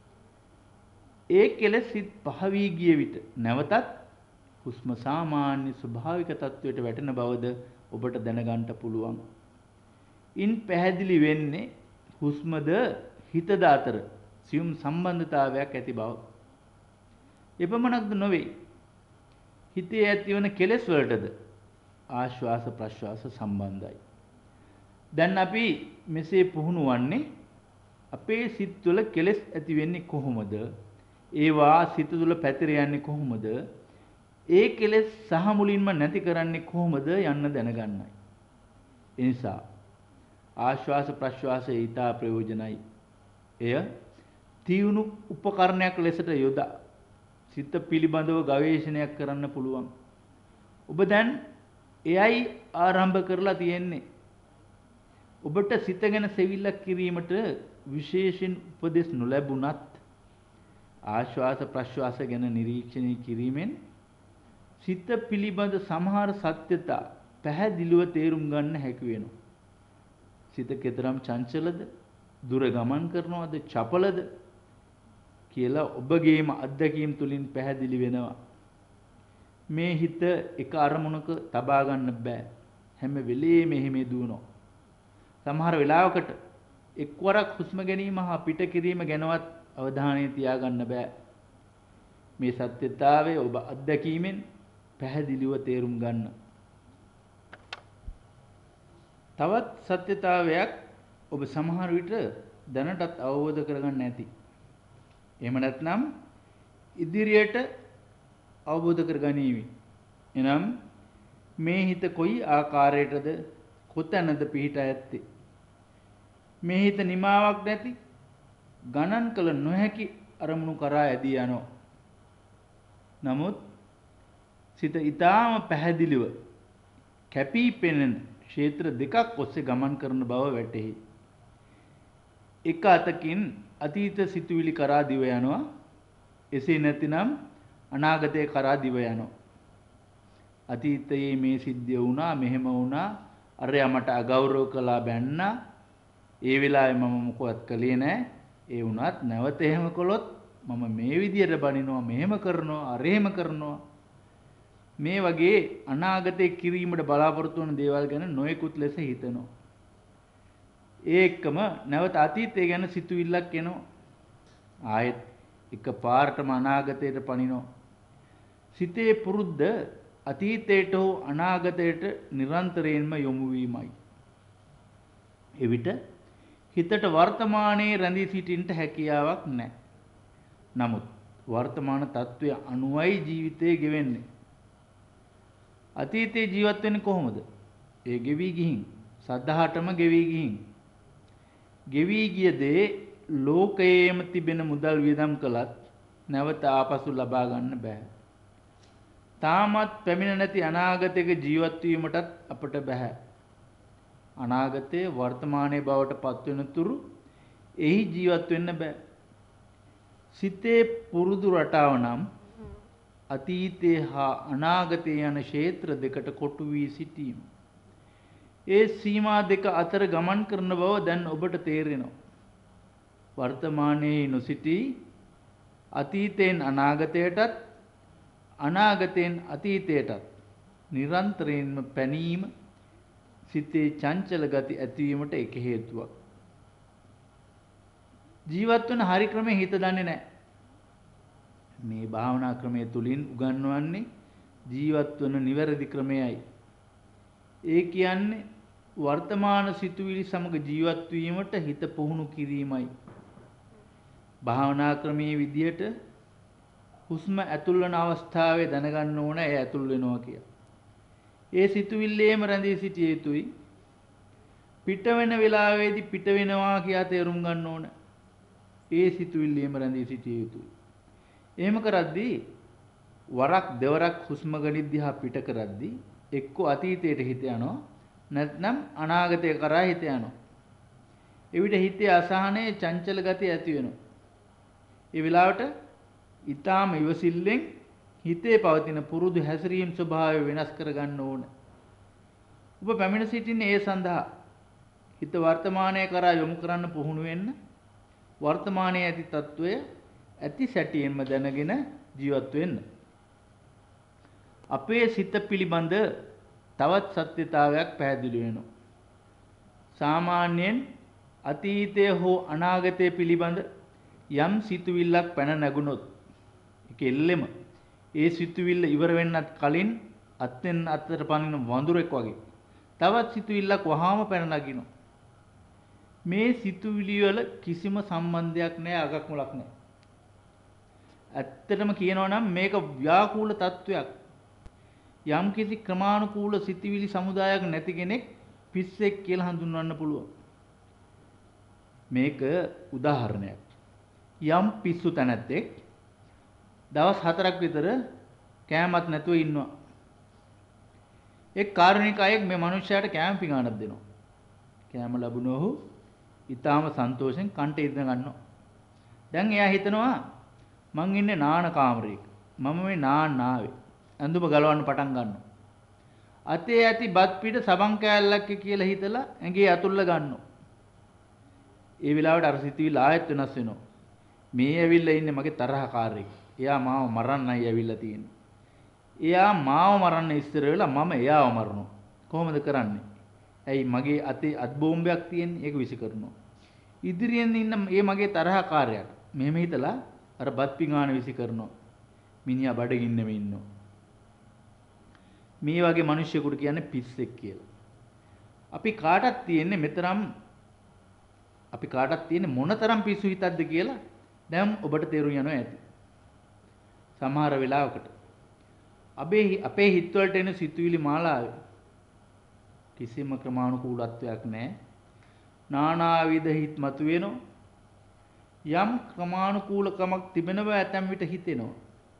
ඒ කෙලෙස් සිත් පහ වී ගිය විට නැවතත් හුස්ම සාමාන්‍ය ස්වභාවික තත්වයට වැටෙන බවද ඔබට දැනගන්න පුළුවන්. ඉන් පැහැදිලි වෙන්නේ හුස්මද හිතද අතර සියුම් සම්බන්ධතාවයක් ඇති බව. එපමණක්ද නොවේ. හිතේ ඇතිවන කෙලෙස් වලටද ආශ්වාස ප්‍රශ්වාස සම්බන්ධයි. දැන් අපි මෙසේ පුහුණු වන්නේ අපේ සිත් තුළ කෙලෙස් ඇති වෙන්නේ කොහොමද? ඒවා සිත තුළ පැතිර යන්නේ කොහොමද? ඒ කෙලෙස් සහ මුලින්ම නැති කරන්නේ කොහොමද යන්න දැනගන්නයි. ඒ නිසා ආශ්වාස ප්‍රශ්වාසය ඊටා ප්‍රයෝජනයි. එය තියුණු උපකරණයක් ලෙසට යොදා සිත පිළිබඳව ගවේෂණයක් කරන්න පුළුවන්. ඔබ දැන් එයයි ආරම්භ කරලා තියෙන්නේ. ඔබට සිත ගැන සෙවිල්ලක් කිරීමට විශේෂයෙන් උපදෙස් නොලැබුණත් ආශ්වාස ප්‍රශ්වාස ගැන නිරීක්ෂණය කිරීමෙන් සිත පිළිබඳ සමහර සත්‍යතා පැහැදිලිව තේරුම් ගන්න හැකි වෙනවා. සිත කෙතරම් චංචලද, දුර ගමන් කරනවද, චපලද කියලා ඔබගේම අත්දැකීම් තුලින් පැහැදිලි වෙනවා. මේ හිත එක අරමුණක තබා ගන්න බෑ. හැම වෙලේම එහෙම දුවනවා. සමහර වෙලාවකට එක්වරක් හුස්ම ගැනීම හා පිට කිරීම ගැනවත් අවධානය තියාගන්න බෑ. මේ සත්‍යතාවය ඔබ අත්දැකීමෙන් පැහැදිලිව තේරුම් ගන්න. තවත් සත්‍යතාවයක් ඔබ සමහර විට දැනටත් අවබෝධ කරගන්න ඇති. එහෙම නැත්නම් ඉදිරියට අවබෝධ කරගනීවි. එනම් මේ හිත කොයි ආකාරයටද කොතැනද පිහිටා ඇත්තේ? මේ හිත නිමාවක් නැති ගණන් කළ නොහැකි අරමුණු කරා ඇදී යනවා. නමුත් සිත ඊටාම පැහැදිලිව කැපී පෙනෙන ක්ෂේත්‍ර දෙකක් ඔස්සේ ගමන් කරන බව වැටහි. එක අතකින් අතීත සිතුවිලි කරා දිව යනවා. එසේ නැතිනම් අනාගතය කරා දිව යනවා. අතීතයේ මේ සිද්ධිය වුණා, මෙහෙම වුණා, අරයා මට අගෞරව කළා බැන්නා. ඒ වෙලාවේ මම මොකවත් කළේ නැහැ. ඒ වුණත් නැවත එහෙම කළොත් මම මේ විදියට බනිනවා, මෙහෙම කරනවා, අර එහෙම කරනවා. මේ වගේ අනාගතේ කිරීමට බලාපොරොත්තු වන දේවල් ගැන නොයෙකුත් ලෙස හිතනවා. ඒ එක්කම නැවත අතීතය ගැන සිතුවිල්ලක් එනවා. ආයෙත් එක පාරටම අනාගතයට පනිනවා. සිතේ පුරුද්ද අතීතයට හෝ අනාගතයට නිරන්තරයෙන්ම යොමු වීමයි. එවිට හිතට වර්තමානයේ රැඳී සිටින්නට හැකියාවක් නැහැ. නමුත් වර්තමාන තත්වය අනුවයි ජීවිතය ගෙවෙන්නේ. අතීතයේ ජීවත් වෙන්නේ කොහොමද? ඒ ගෙවි ගිහින්, සද්ධාටම ගෙවි ගිහින්. ගෙවි ගිය දේ ලෝකයේම තිබෙන මුදල් වියදම් කළත් නැවත ආපසු ලබා ගන්න බෑ. තාමත් පැමිණ නැති අනාගතයක ජීවත් වීමටත් අපට බෑ. අනාගතයේ වර්තමානයේ බවට පත් වෙන තුරු එහි ජීවත් වෙන්න බෑ. සිතේ පුරුදු රටාව නම් අතීතයේ හා අනාගතයේ යන ක්ෂේත්‍ර දෙකට කොටු වී සිටීම. ඒ සීමා දෙක අතර ගමන් කරන බව දැන් ඔබට තේරෙනවා. වර්තමානයේ නොසිටී අතීතයෙන් අනාගතයටත් අනාගතයෙන් අතීතයටත් නිරන්තරයෙන්ම පැනීම සිතේ චංචල ගති ඇතිවීමට එක හේතුවක්. ජීවත් වන හරි ක්‍රමයේ හිත දන්නේ නැහැ. මේ භාවනා ක්‍රමයේ තුලින් උගන්වන්නේ ජීවත් වන නිවැරදි ක්‍රමයයි. ඒ කියන්නේ වර්තමාන සිතුවිලි සමග ජීවත් වීමට හිත පුහුණු කිරීමයි. භාවනා ක්‍රමයේ විදියට හුස්ම ඇතුල් වන අවස්ථාවේ දැනගන්න ඕන ඒ ඇතුල් වෙනවා කියලා. ඒ සිතුවිල්ලේම රැඳී සිටිය යුතුයි. පිට වෙන වෙලාවේදී පිට වෙනවා කියලා තේරුම් ගන්න ඕන. ඒ සිතුවිල්ලේම රැඳී සිටිය යුතුයි. එහෙම කරද්දී වරක් දෙවරක් හුස්ම ගනිද්දී හා පිට කරද්දී එක්ක අතීතයට හිත යනවා නැත්නම් අනාගතය කරා හිත යනවා. එවිට හිතේ අසහනයේ චංචල ගතිය ඇති වෙනවා. ඒ වෙලාවට ඊටාම ඉවසිල්ලෙන් හිතේ පවතින පුරුදු හැසිරීම් ස්වභාවය වෙනස් කර ගන්න ඕන. ඔබ පැමිණ සිටින්නේ ඒ සඳහා. හිත වර්තමානයේ කරා යොමු කරන්න පුහුණු වෙන්න. වර්තමානයේ ඇති తত্ত্বය ඇති සැටියෙන්ම දැනගෙන ජීවත් වෙන්න. අපේ සිත පිළිබඳ තවත් සත්‍යතාවයක් පැහැදිලි වෙනවා. සාමාන්‍යයෙන් අතීතය හෝ අනාගතය පිළිබඳ යම් සිතුවිල්ලක් පැන නැගුණොත් ඒක එල්ලෙම ඒ සිතුවිල්ල ඉවර වෙන්නත් කලින් අත්ෙන් අතට පනින වඳුරෙක් වගේ තවත් සිතුවිල්ලක් වහාම පැන නගිනවා. මේ සිතුවිලි වල කිසිම සම්බන්ධයක් නැහැ, අගක් මුලක් නැහැ. ඇත්තටම කියනවා නම් මේක ව්‍යාකූල තත්වයක්. යම් කිසි ක්‍රමානුකූල සිතුවිලි සමුදායක් නැති කෙනෙක් පිස්සෙක් කියලා හඳුන්වන්න පුළුවන්. මේක උදාහරණයක්. යම් පිස්සු තැනැත්තෙක් දවස් හතරක් විතර කෑමක් නැතුව ඉන්නවා. එක් කාරුණික අයෙක් මේ මිනිහයාට කෑම පිඟානක් දෙනවා. කෑම ලැබුණොත් ඔහු ඊටාම සන්තෝෂෙන් කන්ට ඉඳ ගන්නවා. දැන් එයා හිතනවා මං ඉන්නේ නාන කාමරයක. මම මේ නාන්න ආවේ. ඇඳුම ගලවන්න පටන් ගන්නවා. අතේ ඇති බත් පිට සබන් කෑල්ලක් කියලා හිතලා ඇඟේ අතුල්ල ගන්නවා. ඒ වෙලාවට අර සිතුවිල්ල ආයෙත් වෙනස් වෙනවා. මේ ඇවිල්ලා ඉන්නේ මගේ තරහකාරයෙක්. එයා මාව මරන්නයි ඇවිල්ලා තියෙන්නේ. එයා මාව මරන්න ඉස්සර වෙලා මම එයාව මරනවා. කොහොමද කරන්නේ? ඇයි මගේ අතේ අත් බෝම්බයක් තියෙන්නේ? ඒක විසි කරනවා. ඉදිරියෙන් ඉන්න මේ මගේ තරහකාරයාට මෙහෙම හිතලා අර බත් පිඟාන විසි කරනවා. මිනිහා බඩගින්නෙම ඉන්නවා. මේ වගේ මිනිස්සුෙකුට කියන්නේ පිස්සෙක් කියලා. අපි කාටත් තියෙන්නේ මෙතරම් අපි කාටත් තියෙන්නේ මොනතරම් පිස්සු හිතක්ද කියලා දැන් ඔබට තේරුම් යනවා ඇති. සමහර වෙලාවකට අපේ අපේ හිතවලට එන සිතුවිලි මාලාවේ කිසිම ක්‍රමානුකූලත්වයක් නැහැ. නානාවිධ හිත් මතුවෙනවා. යම් ක්‍රමානුකූලකමක් තිබෙන බව ඇතැම් විට හිතෙනවා.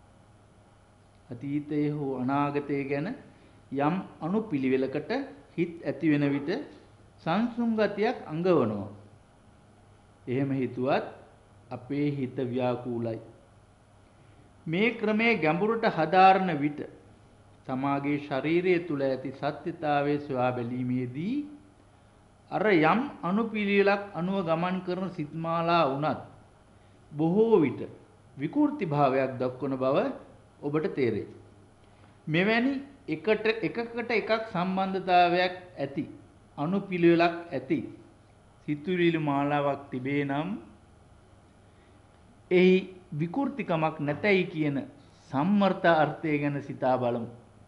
අතීතයේ හෝ අනාගතයේ ගැන යම් අනුපිළිවෙලකට හිත ඇති වෙන විට සංසුන් ගතියක් අඟවනවා. එහෙම හිතුවත් අපේ හිත ව්‍යාකූලයි. මේ ක්‍රමයේ ගැඹුරට හදාරන විට තමාගේ ශරීරය තුල ඇති සත්‍යතාවයේ සොයා බැලීමේදී අර යම් අනුපිළිවෙලක් අනුව ගමන් කරන සිත්මාලා වුණත් බොහෝ විට විකෘති භාවයක් දක්වන බව ඔබට තේරෙයි. මෙවැනි එකට එකකට එකක් සම්බන්ධතාවයක් ඇති අනුපිළිවෙලක් ඇති සිතුවිලි මාලාවක් තිබේ නම් එහි විකෘතිකමක් නැතයි කියන සම්මර්ථ අර්ථය ගැන සිතා බලමු.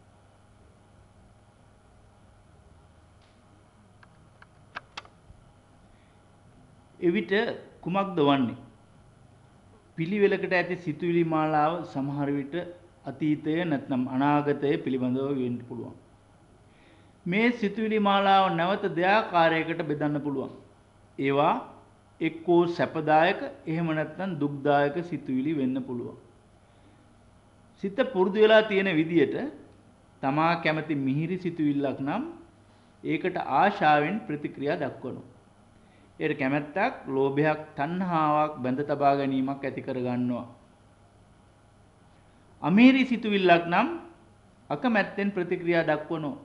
එවිට කුමක්ද වන්නේ? පිළිවෙලකට ඇති සිතුවිලි මාලාව සමහර විට අතීතය නැත්නම් අනාගතය පිළිබඳව වෙන්න පුළුවන්. මේ සිතුවිලි මාලාව නැවත දෙආකාරයකට බෙදන්න පුළුවන්. ඒවා එක්කෝ සැපදායක එහෙම නැත්නම් දුක්දායක සිතුවිලි වෙන්න පුළුවන්. සිත පුරුදු වෙලා තියෙන විදියට තමා කැමති මිහිරි සිතුවිල්ලක් නම් ඒකට ආශාවෙන් ප්‍රතික්‍රියා දක්වනවා. ඒකට කැමැත්තක්, ලෝභයක්, තණ්හාවක් බැඳ තබා ගැනීමක් ඇති කර ගන්නවා. අමිහිරි සිතුවිල්ලක් නම් අකමැත්තෙන් ප්‍රතික්‍රියා දක්වනවා.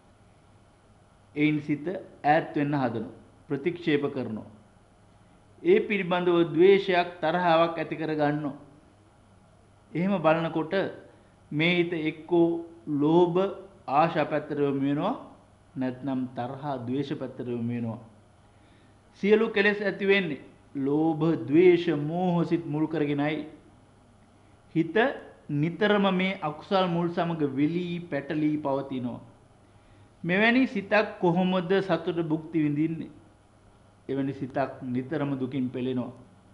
ඒයින් සිත ඈත් වෙන්න හදනවා, ප්‍රතික්ෂේප කරනවා. ඒ පිළිබඳව ද්වේෂයක්, තරහාවක් ඇති කර ගන්නවා. එහෙම බලනකොට මේ හිත එක්කෝ ලෝභ ආශා පැත්තට යොමු වෙනවා, නැත්නම් තරහා ද්වේෂ පැත්තට යොමු වෙනවා. සියලු කෙලෙස් ඇති වෙන්නේ ලෝභ, ද්වේෂ, මෝහ සිත් මුල් කරගෙනයි. හිත නිතරම මේ අකුසල් මුල් සමග වෙලී පැටලී පවතිනවා. මෙවැනි සිතක් කොහොමද සතුට භුක්ති විඳින්නේ? එවැනි සිතක් නිතරම දුකින් පෙළෙනවා.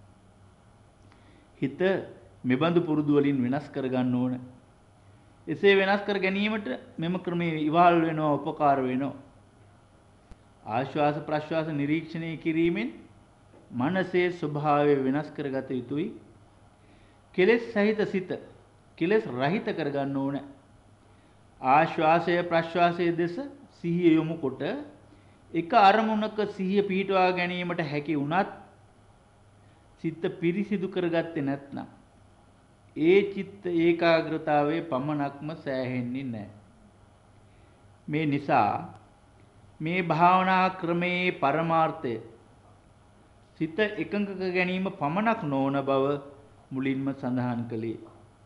හිත මෙබඳු පුරුදු වලින් වෙනස් කර ගන්න ඕන. එසේ වෙනස් කර ගැනීමට මෙම ක්‍රමයේ ඉවහල් වෙනවා, උපකාර වෙනවා. ආශ්වාස ප්‍රශ්වාස නිරීක්ෂණය කිරීමෙන් මනසේ ස්වභාවය වෙනස් කරගත යුතුයි. කෙලෙස් සහිත සිත කෙලෙස් රහිත කරගන්න ඕන. ආශ්වාසය ප්‍රශ්වාසයේ දෙස සිහිය යොමු කොට එක අරමුණක සිහිය පිහිටවා ගැනීමට හැකි වුණත් සිත පිරිසිදු කරගත්තේ නැත්නම් ඒ චිත්ත ඒකාග්‍රතාවයේ පමණක්ම සෑහෙන්නේ නැහැ. මේ නිසා මේ භාවනා ක්‍රමයේ පරමාර්ථය සිත එකඟ කර ගැනීම පමණක් නොවන බව මුලින්ම සඳහන් කළේ.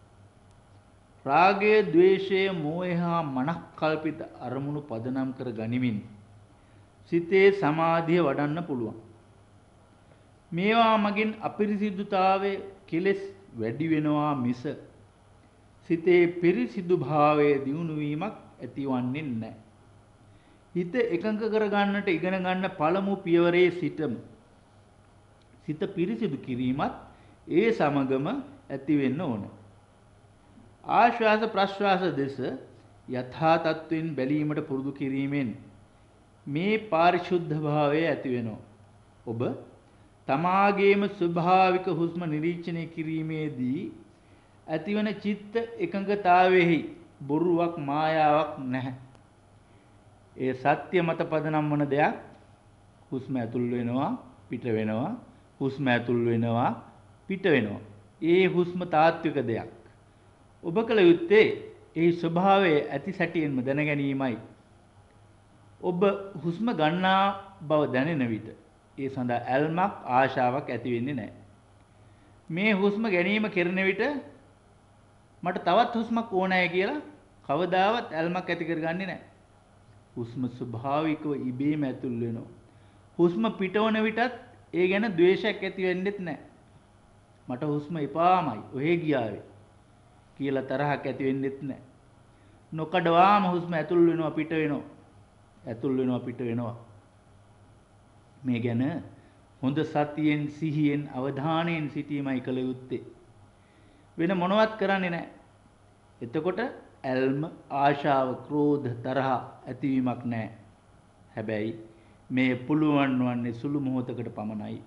රාගය, ද්වේෂය, මෝහය හා මනක්කල්පිත අරමුණු පදනම් කර ගනිමින් සිතේ සමාධිය වඩන්න පුළුවන්. මේවා මගින් අපිරිසිදුතාවයේ කෙලෙස් වැඩි වෙනවා මිස සිතේ පිරිසිදු භාවයේ දියුණු වීමක් ඇතිවන්නේ නැහැ. හිත එකඟ කර ගන්නට ඉගෙන ගන්න පළමු පියවරේ සිටම සිත පිරිසිදු කිරීමත් ඒ සමගම ඇති වෙන්න ඕන. ආශ්වාස ප්‍රශ්වාස දෙස යථා තත්ත්වෙන් බැලීමට පුරුදු කිරීමෙන් මේ පාරිශුද්ධ භාවය ඇති වෙනවා. ඔබ තමාගේම ස්වභාවික හුස්ම නිරීක්ෂණය කිරීමේදී ඇතිවන චිත්ත එකඟතාවයෙහි බොරුවක් මායාවක් නැහැ. ඒ සත්‍ය මත පදනම් වන දෙයක්. හුස්ම ඇතුල් වෙනවා, පිට වෙනවා, හුස්ම ඇතුල් වෙනවා, පිට වෙනවා. ඒ හුස්ම තාත්වික දෙයක්. ඔබ කල යුත්තේ ඒ ස්වභාවය ඇති සැටියෙන්ම දැන ගැනීමයි. ඔබ හුස්ම ගන්නා බව දැනෙන විට ඒ සඳහා ඇල්මක්, ආශාවක් ඇති වෙන්නේ නැහැ. මේ හුස්ම ගැනීම කෙරෙන විට මට තවත් හුස්මක් ඕනෑ කියලා කවදාවත් ඇල්මක් ඇති කරගන්නේ නැහැ. හුස්ම ස්වභාවිකව ඉබේම ඇතුල් වෙනවා. හුස්ම පිටවන විටත් ඒ ගැන ද්වේෂයක් ඇති වෙන්නෙත් නැහැ. මට හුස්ම එපාමයි, ඔහෙ ගියාවේ. කියලා තරහක් ඇති වෙන්නෙත් නැහැ. නොකඩවාම හුස්ම ඇතුල් වෙනවා පිට වෙනවා. ඇතුල් වෙනවා පිට වෙනවා. මේ ගැන හොඳ සතියෙන් සිහියෙන් අවධානයෙන් සිටීමයි කළ යුත්තේ. වෙන මොනවත් කරන්නේ නැහැ. එතකොට ඇල්ම ආශාව ක්‍රෝධ තරහ ඇතිවීමක් නැහැ. හැබැයි මේ පුළුවන් වන්නේ සුළු මොහොතකට පමණයි.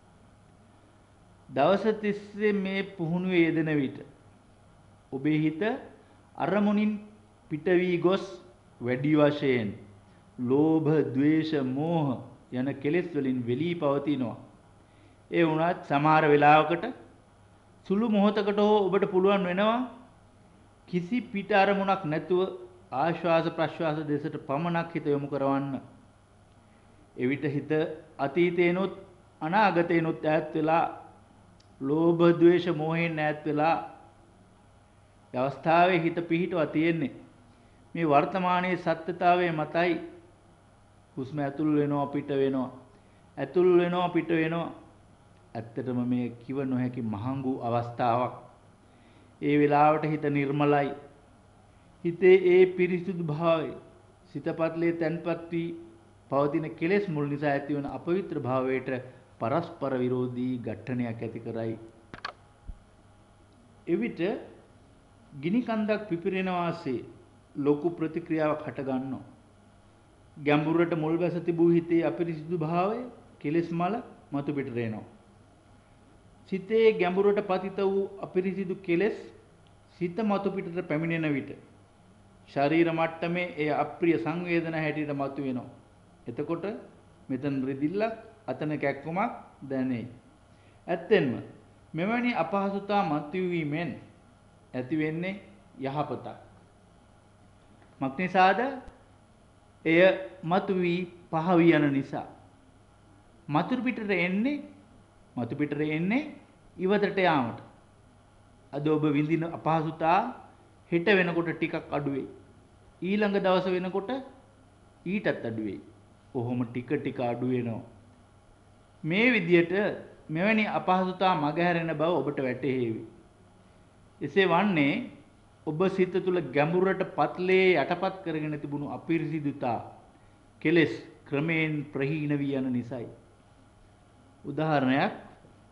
දවස තිස්සේ මේ පුහුණුවේ යෙදෙන විට ඔබේ හිත අරමුණින් පිට වී ගොස් වැඩි වශයෙන් ලෝභ, ද්වේෂ, මෝහ යන කෙලෙස් වලින් වෙලී පවතිනවා. ඒ වුණත් සමහර වෙලාවකට සුළු මොහොතකට හෝ ඔබට පුළුවන් වෙනවා කිසි පිට අරමුණක් නැතුව ආශ්වාස ප්‍රශ්වාස දෙසට පමණක් හිත යොමු කරවන්න. එවිට හිත අතීතේනොත් අනාගතේනොත් ඈත් වෙලා ලෝභ, ද්වේෂ, මෝහයෙන් ඈත් වෙලා අවස්ථාවේ හිත පිහිටවා තියෙන්නේ මේ වර්තමානයේ සත්‍යතාවයේ මතයි. හුස්ම ඇතුල් වෙනවා පිට වෙනවා ඇතුල් වෙනවා පිට වෙනවා. ඇත්තටම මේ කිව නොහැකි මහඟු අවස්ථාවක්. ඒ වෙලාවට හිත නිර්මලයි. හිතේ ඒ පිරිසුදු භාවය සිතපත්ලේ තැන්පත් වී පවතින කෙලෙස් මුල් නිසා ඇතිවන අපවිත්‍ර භාවයට පරස්පර විරෝධී ඝට්ටනයක් ඇති කරයි. එවිට ගිනි කන්දක් පිපිරෙන වාසේ ලොකු ප්‍රතික්‍රියාවක් හට ගන්නවා. ගැඹුරට මුල් බැස තිබූ හිතේ අපිරිසිදු භාවය කෙලෙස් මල මතු පිට රේනවා. සිතේ ගැඹුරට පතිත වූ අපිරිසිදු කෙලෙස් සිත මතු පිටට පැමිණෙන විට ශරීර මට්ටමේ ඒ අප්‍රිය සංවේදනා හැටියට මතු වෙනවා. එතකොට මෙතන රිදිල්ලක් අතන කැක්කමක් දැනේ. ඇත්තෙන්ම මෙවැනි අපහසුතා මතුවීමෙන් ඇති වෙන්නේ යහපතක්. මක්නිසාද එය මතු වී පහ වී යන නිසා. මතු පිටට එන්නේ මතු පිටට එන්නේ ඉවතට යාමට. අද ඔබ විඳින අපහසුතා හෙට වෙනකොට ටිකක් අඩු වෙයි. ඊළඟ දවස වෙනකොට ඊටත් අඩු වෙයි. කොහොම ටික ටික අඩු වෙනවා. මේ විදියට මෙවැනි අපහසුතා මගහැරෙන බව ඔබට වැටහෙවි. එසේ වන්නේ ඔබ සිත තුළ ගැඹුරට පත්ලේ යටපත් කරගෙන තිබුණු අපිරිසිදුතා කෙලෙස් ක්‍රමයෙන් ප්‍රහීන වී යන නිසායි. උදාහරණයක්,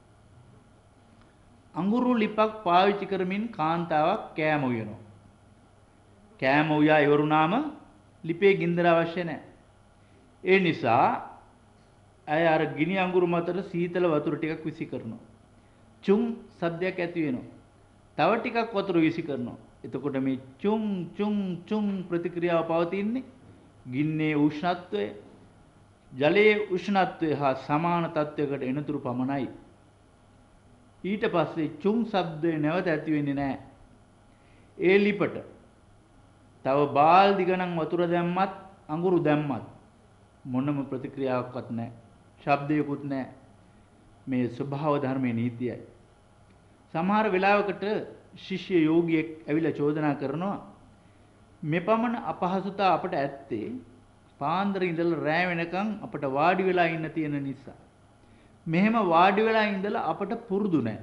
අඟුරු ලිපක් පාවිච්චි කරමින් කාන්තාවක් කෑම උයනවා. කෑම උයා ඉවරුනාම ලිපේ ගින්දර අවශ්‍ය නැහැ. ඒ නිසා ඇය අර ගිනි අඟුරු මතට සීතල වතුර ටිකක් විසි කරනවා. චුම් සද්දයක් ඇති වෙනවා. තව ටිකක් වතුර විසි කරනවා. එතකොට මේ චුම් චුම් චුම් ප්‍රතික්‍රියාව පවතින්නේ ගින්නේ උෂ්ණත්වය ජලයේ උෂ්ණත්වය හා සමාන තත්වයකට එනතුරු පමණයි. ඊට පස්සේ චුම් ශබ්දය නැවත ඇති වෙන්නේ නැහැ. ඒ ලිපට තව බාල්දි ගණන් වතුර දැම්මත් අඟුරු දැම්මත් මොනම ප්‍රතික්‍රියාවක්වත් නැහැ. ශබ්දයකුත් නැහැ. මේ ස්වභාව ධර්මයේ නීතියයි. සමහර වෙලාවකට ශිෂ්‍ය යෝගියෙක් ඇවිල්ලා චෝදනා කරනවා මෙපමණ අපහසුතා අපට ඇත්තේ පාන්දර ඉඳලා රෑ වෙනකන් අපට වාඩි වෙලා ඉන්න තියෙන නිසා. මෙහෙම වාඩි වෙලා ඉඳලා අපට පුරුදු නැහැ.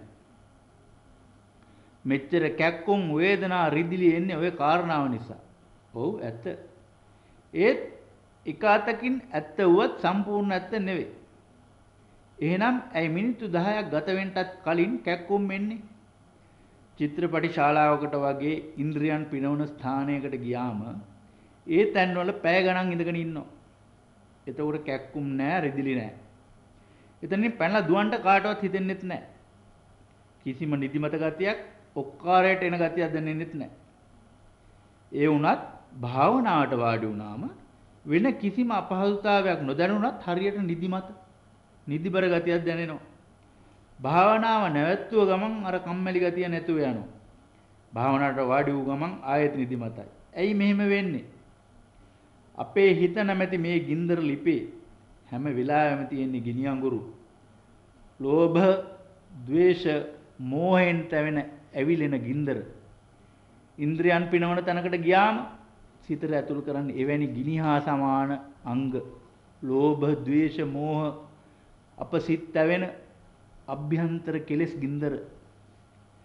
මෙච්චර කැක්කුම් වේදනා රිදිලි එන්නේ ওই කාරණාව නිසා. ඔව් ඇත්ත. ඒත් එක අතකින් ඇත්ත වුවත් සම්පූර්ණ ඇත්ත නෙවෙයි. එහෙනම් ඇයි මිනිත්තු දහයක් ගත වෙන්නටත් කලින් කැක්කුම් වෙන්නේ? චිත්‍රපටි ශාලාවකට වගේ ඉන්ද්‍රියන් පිනවන ස්ථානයකට ගියාම ඒ තැන්වල පැය ගණන් ඉඳගෙන ඉන්නවා. එතකොට කැක්කුම් නැහැ, රිදිලි නැහැ. එතනින් පැනලා දුවන්න කාටවත් හිතෙන්නෙත් නැහැ. කිසිම නිදිමත ගතියක්, ඔක්කාරයට එන ගතියක් දැනෙන්නෙත් නැහැ. ඒ වුණත් භාවනාවට වාඩි වුණාම වෙන කිසිම අපහසුතාවයක් නොදැනුණත් හරියට නිදිමත, නිදිබර ගතියක් දැනෙනවා. භාවනාව නැවැත්තුව ගමන් අර කම්මැලි ගතිය නැතුව යනවා. භාවනාවට වාඩි වූ ගමන් ආයෙත් නිදිමතයි. ඇයි මෙහෙම වෙන්නේ? අපේ හිත නැමැති මේ ගින්දර ලිපේ හැම වෙලාවෙම තියෙන ගිනි අඟුරු. ලෝභ, ද්වේෂ, මෝහෙන් තැවෙන ඇවිලෙන ගින්දර. ඉන්ද්‍රියන් පිනවන තැනකට ගියාම සිතට ඇතුල් කරන්නේ එවැනි ගිනි හා සමාන අංග. ලෝභ, ද්වේෂ, මෝහ අප සිත් තැවෙන අභ්‍යන්තර කෙලෙස් ගින්දර.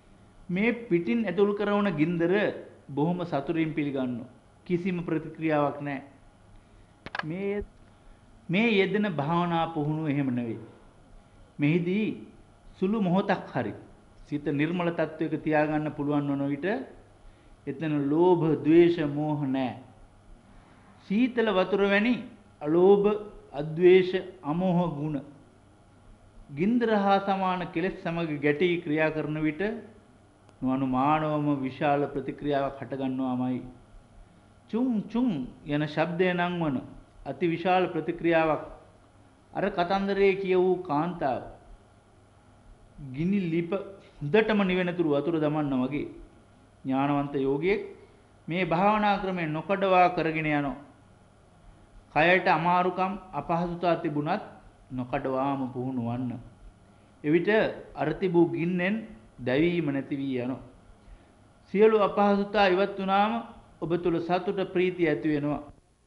මේ පිටින් ඇතුල් කරන ගින්දර බොහොම සතුටින් පිළිගන්නවා. කිසිම ප්‍රතික්‍රියාවක් නැහැ. මේ මේ යෙදෙන භාවනා පුහුණුව එහෙම නෙවෙයි. මෙහිදී සුළු මොහොතක් හරි සිත නිර්මල තත්වයක තියාගන්න පුළුවන් වන විට එතන ලෝභ, ද්වේෂ, මෝහ නැහැ. සීතල වතුර වැනි අලෝභ, අද්වේෂ, අමෝහ ගුණ ගින්දර හා සමාන කෙලෙස් සමග ගැටි ක්‍රියා කරන විට නොඅනුමානවම විශාල ප්‍රතික්‍රියාවක් හටගන්නවාමයි. චුම් චුම් යන ශබ්දය නංවන අති විශාල ප්‍රතික්‍රියාවක් අර කතන්දරයේ කිය වූ කාන්තාව ගිනි ලිප හොඳටම නිවෙනතුරු වතුර දමන්න වගේ ඥානවන්ත යෝගියෙක් මේ භාවනා ක්‍රමය නොකඩවා කරගෙන යනවා. කයට අමාරුකම් අපහසුතා තිබුණත් නොකඩවාම පුහුණු වන්න. එවිට අර තිබූ ගින්නෙන් දැවීම නැති වී යනවා. සියලු අපහසුතා ඉවත් වුණාම ඔබ තුල සතුට ප්‍රීතිය ඇති වෙනවා.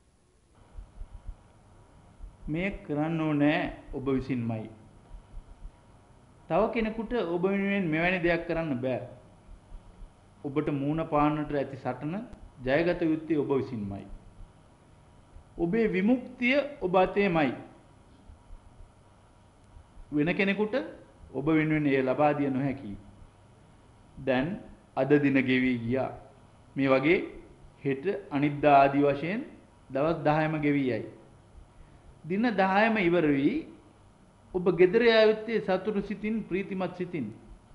මේ කරන්න ඕනේ ඔබ විසින්මයි. තව කෙනෙකුට ඔබ වෙනුවෙන් මෙවැනි දෙයක් කරන්න බෑ. ඔබට මූණ පාන්නට ඇති සටන ජයගත යුත්තේ ඔබ විසින්මයි. ඔබේ විමුක්තිය ඔබ අතේමයි. වෙන කෙනෙකුට ඔබ වෙනුවෙන් එය ලබා දිය නොහැකියි. දැන් අද දින ගෙවි ගියා. මේ වගේ හෙට අනිද්දා ආදී වශයෙන් දවස් දහයම ගෙවි යයි. දින දහයම ඉවර වී ඔබ ගෙදර යා යුත්තේ සතුටු සිතින්, ප්‍රීතිමත් සිතින්.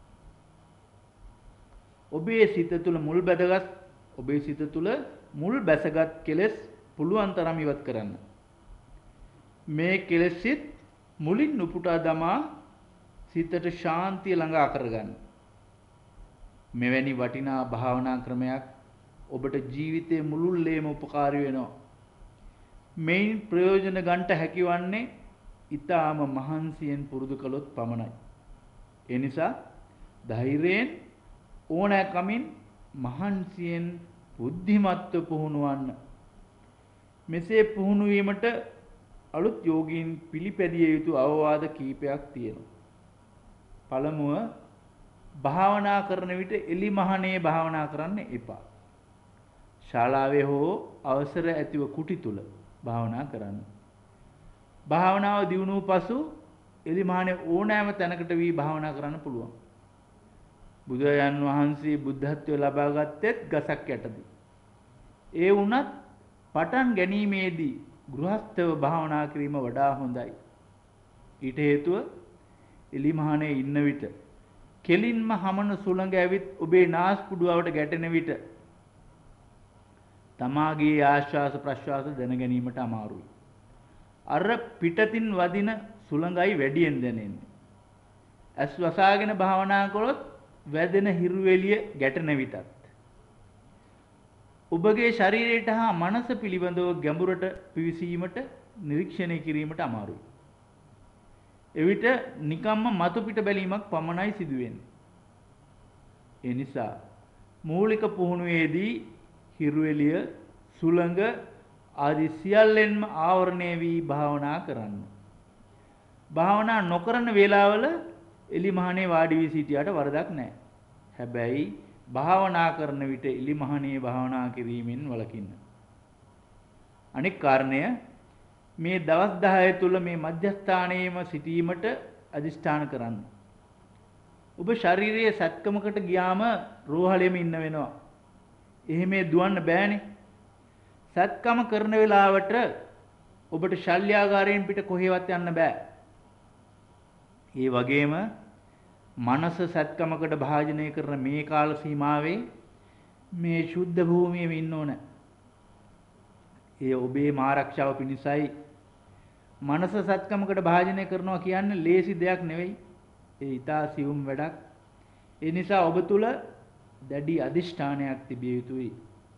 ඔබේ සිත තුළ මුල් බැදගත් ඔබේ සිත තුළ මුල් බැසගත් කෙලෙස් පුළුවන් තරම් ඉවත් කරන්න. මේ කෙලෙස් සිත් මුලින් උපුටා දමා සිතට ශාන්තිය ළඟා කරගන්න. මෙවැනි වටිනා භාවනා ක්‍රමයක් ඔබට ජීවිතයේ මුළුල්ලේම උපකාරී වෙනවා. මේන් ප්‍රයෝජන ගන්නට හැකිවන්නේ ඊටාම මහන්සියෙන් පුරුදු කළොත් පමණයි. ඒ නිසා ධෛර්යයෙන් ඕනෑකමින් මහන්සියෙන් බුද්ධිමත්ව පුහුණුවන්න. මෙසේ පුහුණු වීමට අලුත් යෝගීන් පිළිපැදිය යුතු අවවාද කීපයක් තියෙනවා. පළමුව භාවනා කරන විට එලිමහනේ භාවනා කරන්න එපා. ශාලාවේ හෝ අවසර ඇතිව කුටි තුල භාවනා කරන්න. භාවනාව දියුණු පසු එලිමහනේ ඕනෑම තැනකට වී භාවනා කරන්න පුළුවන්. බුදුරජාන් වහන්සේ බුද්ධත්වය ලබා ගත්තෙත් ගසක් යටදී. ඒ වුණත් පටන් ගැනීමේදී ගෘහස්ථව භාවනා කිරීම වඩා හොඳයි. ඊට හේතුව එලිමහනේ ඉන්න විට කෙලින්ම හමන සුළඟ ඇවිත් ඔබේ නාස්පුඩුවට ගැටෙන විට තමාගේ ආශ්වාස ප්‍රශ්වාස දැන ගැනීමට අමාරුයි. අර පිටතින් වදින සුළඟයි වැඩියෙන් දැනෙන්නේ. ඇස් වසාගෙන භාවනා කළොත් වැදෙන හිරුවෙලිය ගැටෙන විටත් ඔබගේ ශරීරයට හා මනස පිළිබඳව ගැඹුරට පිවිසීමට නිරීක්ෂණය කිරීමට අමාරුයි. එවිට නිකම්ම මතු පිට බැලීමක් පමණයි සිදුවෙන්නේ. ඒ නිසා මූලික පුහුණුවේදී හිරුවෙලිය සුළඟ ආදී සියල්ලෙන්ම ආවරණය වී භාවනා කරන්න. භාවනා නොකරන වේලාවල එලිමහනේ වාඩි වී සිටියට වරදක් නැහැ. හැබැයි භාවනා කරන විට එලිමහනේ භාවනා කිරීමෙන් වළකින්න. අනෙක් කාරණය මේ දවස් දහය තුල මේ මධ්‍යස්ථානයේම සිටීමට අදිෂ්ඨාන කරන්න. ඔබ ශාරීරික සත්කමකට ගියාම රෝහලෙම ඉන්න වෙනවා. එහෙම දුවන්න බෑනේ. සත්කම කරන වෙලාවට ඔබට ශල්‍යාගාරයෙන් පිට කොහෙවත් යන්න බෑ. ඒ වගේම මනස සත්කමකට භාජනය කරන මේ කාල සීමාවේ මේ ශුද්ධ භූමියේ ඉන්න ඕන. ඒ ඔබේ ආරක්ෂාව පිණිසයි. මනස සත්කමකට භාජනය කරනවා කියන්නේ ලේසි දෙයක් නෙවෙයි. ඒ ඊටා සියුම් වැඩක්. ඒ නිසා ඔබ තුල දැඩි අදිෂ්ඨානයක් තිබිය යුතුයි.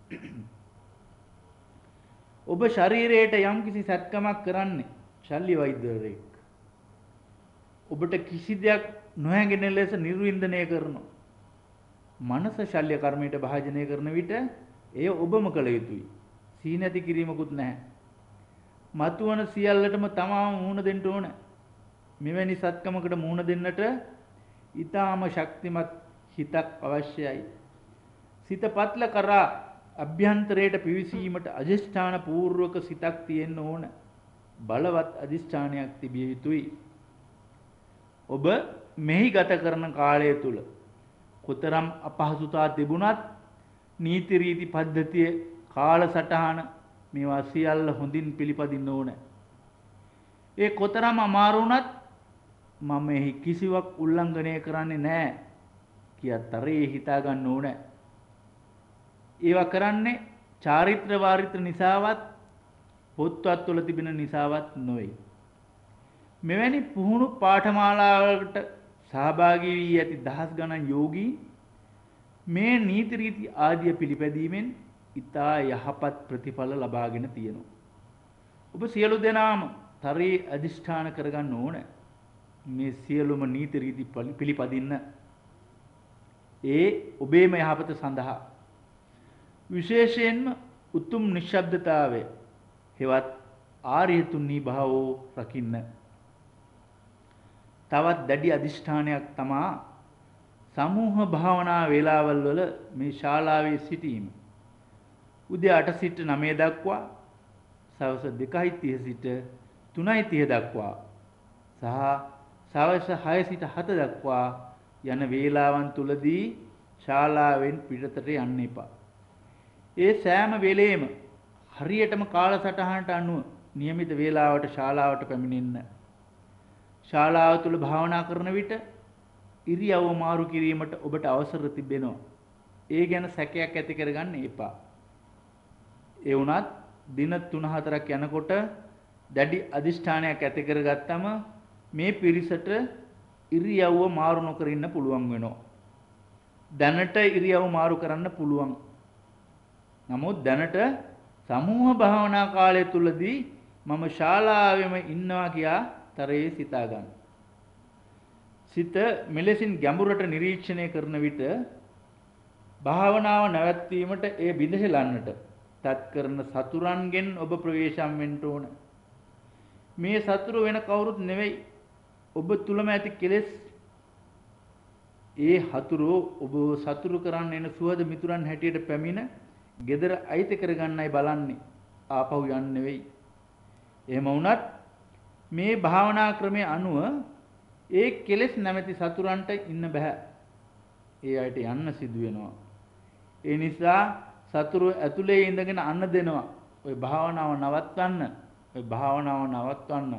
ඔබ ශරීරයට යම්කිසි සත්කමක් කරන්නේ ශල්‍ය වෛද්‍යවරයෙක්. ඔබට කිසි දෙයක් නොහැඟෙන ලෙස නිර්වින්දනය කරනවා. මනස ශල්‍ය කර්මයට භාජනය කරන විට එය ඔබම කළ යුතුයි. සීනති කිරීමකුත් නැහැ. මතුවන සියල්ලටම තමාම මුහුණ දෙන්න ඕන. මෙවැනි සත්කමකට මුහුණ දෙන්නට ඊටාම ශක්තිමත් හිතක් අවශ්‍යයි. සිත පත්ල කරා අභ්‍යන්තරයට පිවිසීමට අධිෂ්ඨාන පූර්වක සිතක් තියෙන්න ඕන. බලවත් අධිෂ්ඨානයක් තිබිය යුතුයි. ඔබ මෙහි ගත කරන කාලය තුල කොතරම් අපහසුතා තිබුණත් නීති රීති පද්ධතිය කාලසටහන මේවා සියල්ල හොඳින් පිළිපදින්න ඕන. ඒ කොතරම් අමාරු වුණත් මම එහි කිසිවක් උල්ලංඝනය කරන්නේ නැහැ කියතරේ හිතා ගන්න ඕන. ඒවා කරන්නේ චාරිත්‍ර වාරිත්‍ර නිසාවත් පොත්වත් තුළ තිබෙන නිසාවත් නොවේ. මෙවැනි පුහුණු පාඨමාලාවකට සහභාගී වී ඇති දහස් ගණන් යෝගී මේ නීති රීති ආදිය පිළිපැදීමෙන් ඉතා යහපත් ප්‍රතිඵල ලබාගෙන තියෙනවා. ඔබ සියලු දෙනාම තරී අධිෂ්ඨාන කරගන්න ඕන මේ සියලුම නීති රීති පිළිපදින්න. ඒ ඔබේම යහපත සඳහා විශේෂයෙන්ම උතුම් නිශ්ශබ්දතාවය හෙවත් ආර්ය තුන්නී භාවෝ රකින්න. තවත් දැඩි අධිෂ්ඨානයක් තමා සමූහ භාවනා වේලාවල් වල මේ ශාලාවේ සිටීම. උදේ අට සිට නවය දක්වා, සවස දෙකයි තිහ සිට තුනයි තිහ දක්වා සහ සවස හය සිට හත දක්වා යන වේලාවන් තුලදී ශාලාවෙන් පිටතට යන්න එපා. ඒ සෑම වෙලේම හරියටම කාලසටහනට අනුව નિયમિત වේලාවට ශාලාවට පැමිණෙන්න. ශාලාව තුල භාවනා කරන විට ඉරියව්ව මාරු කිරීමට ඔබට අවසර තිබෙනවා. ඒ ගැන සැකයක් ඇති කරගන්න එපා. ඒ වුණත් දින තුන හතරක් යනකොට දැඩි අදිෂ්ඨානයක් ඇති කරගත්තම මේ පිරිසට ඉරියව්ව මාරු නොකර ඉන්න පුළුවන් වෙනවා. දැනට ඉරියව්ව මාරු කරන්න පුළුවන්. නමුත් දැනට සමූහ භාවනා කාලය තුලදී මම ශාලාවෙම ඉන්නවා කියා තරයේ සිතා ගන්න. සිත මෙලෙසින් ගැඹුරට නිරීක්ෂණය කරන විට භාවනාව නැවැත්වීමට ඒ බිඳහෙලන්නට තත් කරන සතුරන්ගෙන් ඔබ ප්‍රවේශම් වෙන්න ඕන. මේ සතුරු වෙන කවුරුත් නෙවෙයි, ඔබ තුලම ඇති කෙලෙස්. ඒ හතුරු ඔබ සතුරු කරන්න එන සුවද මිතුරන් හැටියට පැමිණ gedara අයිති කරගන්නයි බලන්නේ, ආපහු යන්නේ නෙවෙයි. එහෙම වුණත් මේ භාවනා ක්‍රමයේ අනුව ඒ කෙලෙස් නැමැති සතුරන්ට ඉන්න බෑ. ඒ අයට යන්න සිදු වෙනවා. ඒ නිසා සතුරු ඇතුලේ ඉඳගෙන අන්න දෙනවා. ඔය භාවනාව නවත්වන්න, ඔය භාවනාව නවත්වන්න.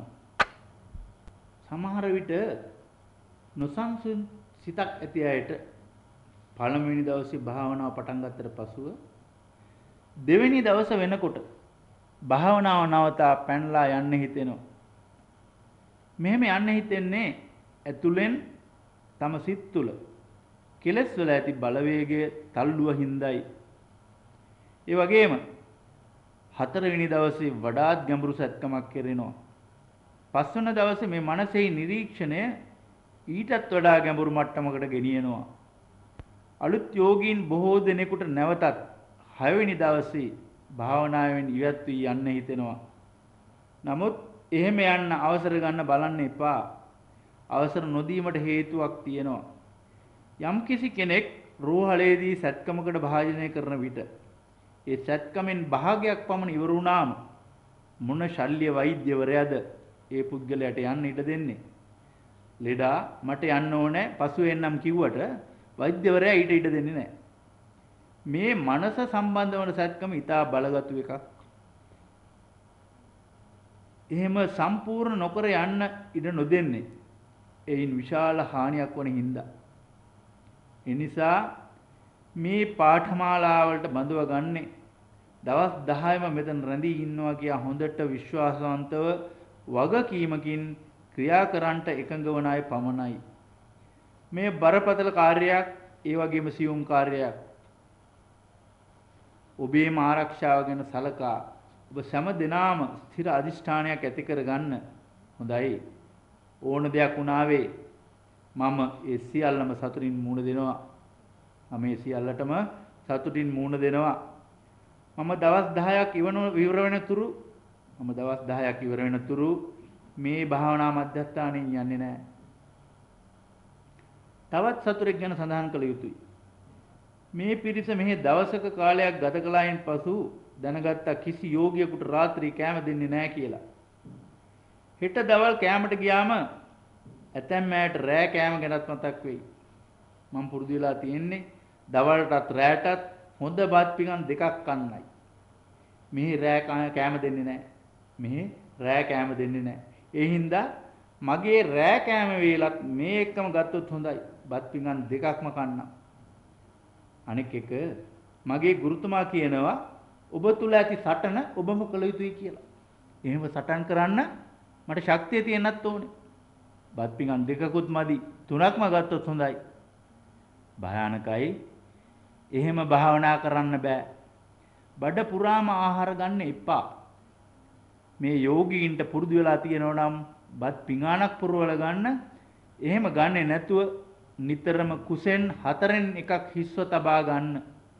සමහර විට නොසන්සුන් සිතක් ඇති අයට පළමුවෙනි දවසේ භාවනාව පටන් ගත්තට පසුව දෙවෙනි දවස වෙනකොට භාවනාව නවතා පැනලා යන්න හිතෙනවා. මෙහෙම යන්න හිතෙන්නේ ඇතුලෙන් තම සිත් තුළ කෙලෙස් වල ඇති බලවේගයේ තල්ලුව හින්දායි. ඒ වගේම හතරවෙනි දවසේ වඩාත් ගැඹුරු සත්කමක් කෙරෙනවා. පස්වන දවසේ මේ මනසේ නිරීක්ෂණය ඊටත් වඩා ගැඹුරු මට්ටමකට ගෙනියනවා. අලුත් යෝගීන් බොහෝ දෙනෙකුට නැවතත් හයවෙනි දවසේ භාවනාවෙන් ඉවත් වී යන්න හිතෙනවා. නමුත් එහෙම යන්න අවසර ගන්න බලන්න එපා. අවසර නොදීමට හේතුවක් තියෙනවා. යම්කිසි කෙනෙක් රෝහලේදී සත්කමකට භාජනය කරන විට ඒ සත්කමෙන් භාගයක් පමණ ඉවර වුණාම මොන ශල්‍ය වෛද්‍යවරයාද ඒ පුද්ගලයාට යන්න ඉඩ දෙන්නේ? ලෙඩා මට යන්න ඕනේ පසු එන්නම් කිව්වට වෛද්‍යවරයා ඊට ඉඩ දෙන්නේ නැහැ. මේ මනස සම්බන්ධ වන සත්කම ඊටා බලගත් එකක්. එහෙම සම්පූර්ණ නොකර යන්න ඉඩ නොදෙන්නේ එයින් විශාල හානියක් වන හින්දා. ඒ නිසා මේ පාඨමාලාවලට බඳව ගන්නේ දවස් දහයම මෙතන රැඳී ඉන්නවා කියා හොඳට විශ්වාසවන්තව වගකීමකින් ක්‍රියා කරන්නට එකඟ වන අය පමණයි. මේ බරපතල කාර්යයක්, ඒ වගේම සියුම් කාර්යයක්. ඔබේම ආරක්ෂාව ගැන සලකා ඔබ සෑම දිනාම ස්ථිර අධිෂ්ඨානයක් ඇති කරගන්න. හොඳයි. ඕන දෙයක් වුණාවේ මම ඒ සියල්ලම සතුටින් මුහුණ දෙනවා. මම මේ සියල්ලටම සතුටින් මුහුණ දෙනවා. මම දවස් දහයක් ඉවර වෙන තුරු මම දවස් දහයක් ඉවර වෙන තුරු මේ භාවනා මධ්‍යස්ථානෙන් යන්නේ නැහැ. තවත් සතුරෙක් ගැන සඳහන් කළ යුතුයි. මේ පිරිස මෙහි දවසක කාලයක් ගත කළායින් පසු දැනගත්තා කිසි යෝගියෙකුට රාත්‍රී කෑම දෙන්නේ නැහැ කියලා. හෙට දවල් කෑමට ගියාම ඇතැම් අයට රෑ කෑම ගැනත් මතක් වෙයි. මම පුරුදු වෙලා තියෙන්නේ දවල්ටත් රෑටත් හොඳ බත් පිඟන් දෙකක් කන්නයි. මෙහි රෑ කෑම දෙන්නේ නැහැ. මෙහි රෑ කෑම දෙන්නේ නැහැ. ඒ හින්දා මගේ රෑ කෑම වේලත් මේ එක්කම ගත්තොත් හොඳයි. බත් පිඟන් දෙකක්ම කන්නම්. අනෙක් එක මගේ ගුරුතුමා කියනවා ඔබ තුල ඇති සටන ඔබම කළ යුතුයි කියලා. එහෙම සටන් කරන්න මට ශක්තිය තියෙන්නත් ඕනේ. බත් පිඟන් දෙකකුත් මදි. තුනක්ම ගත්තොත් හොඳයි. භයානකයි. එහෙම භාවනා කරන්න බෑ. බඩ පුරාම ආහාර ගන්න එපා. මේ යෝගීන්ට පුරුදු වෙලා තියෙනවා නම් බත් පිඟානක් පුරවල ගන්න. එහෙම ගන්නේ නැතුව නිතරම කුසෙන් හතරෙන් එකක් හිස්ව තබා ගන්න.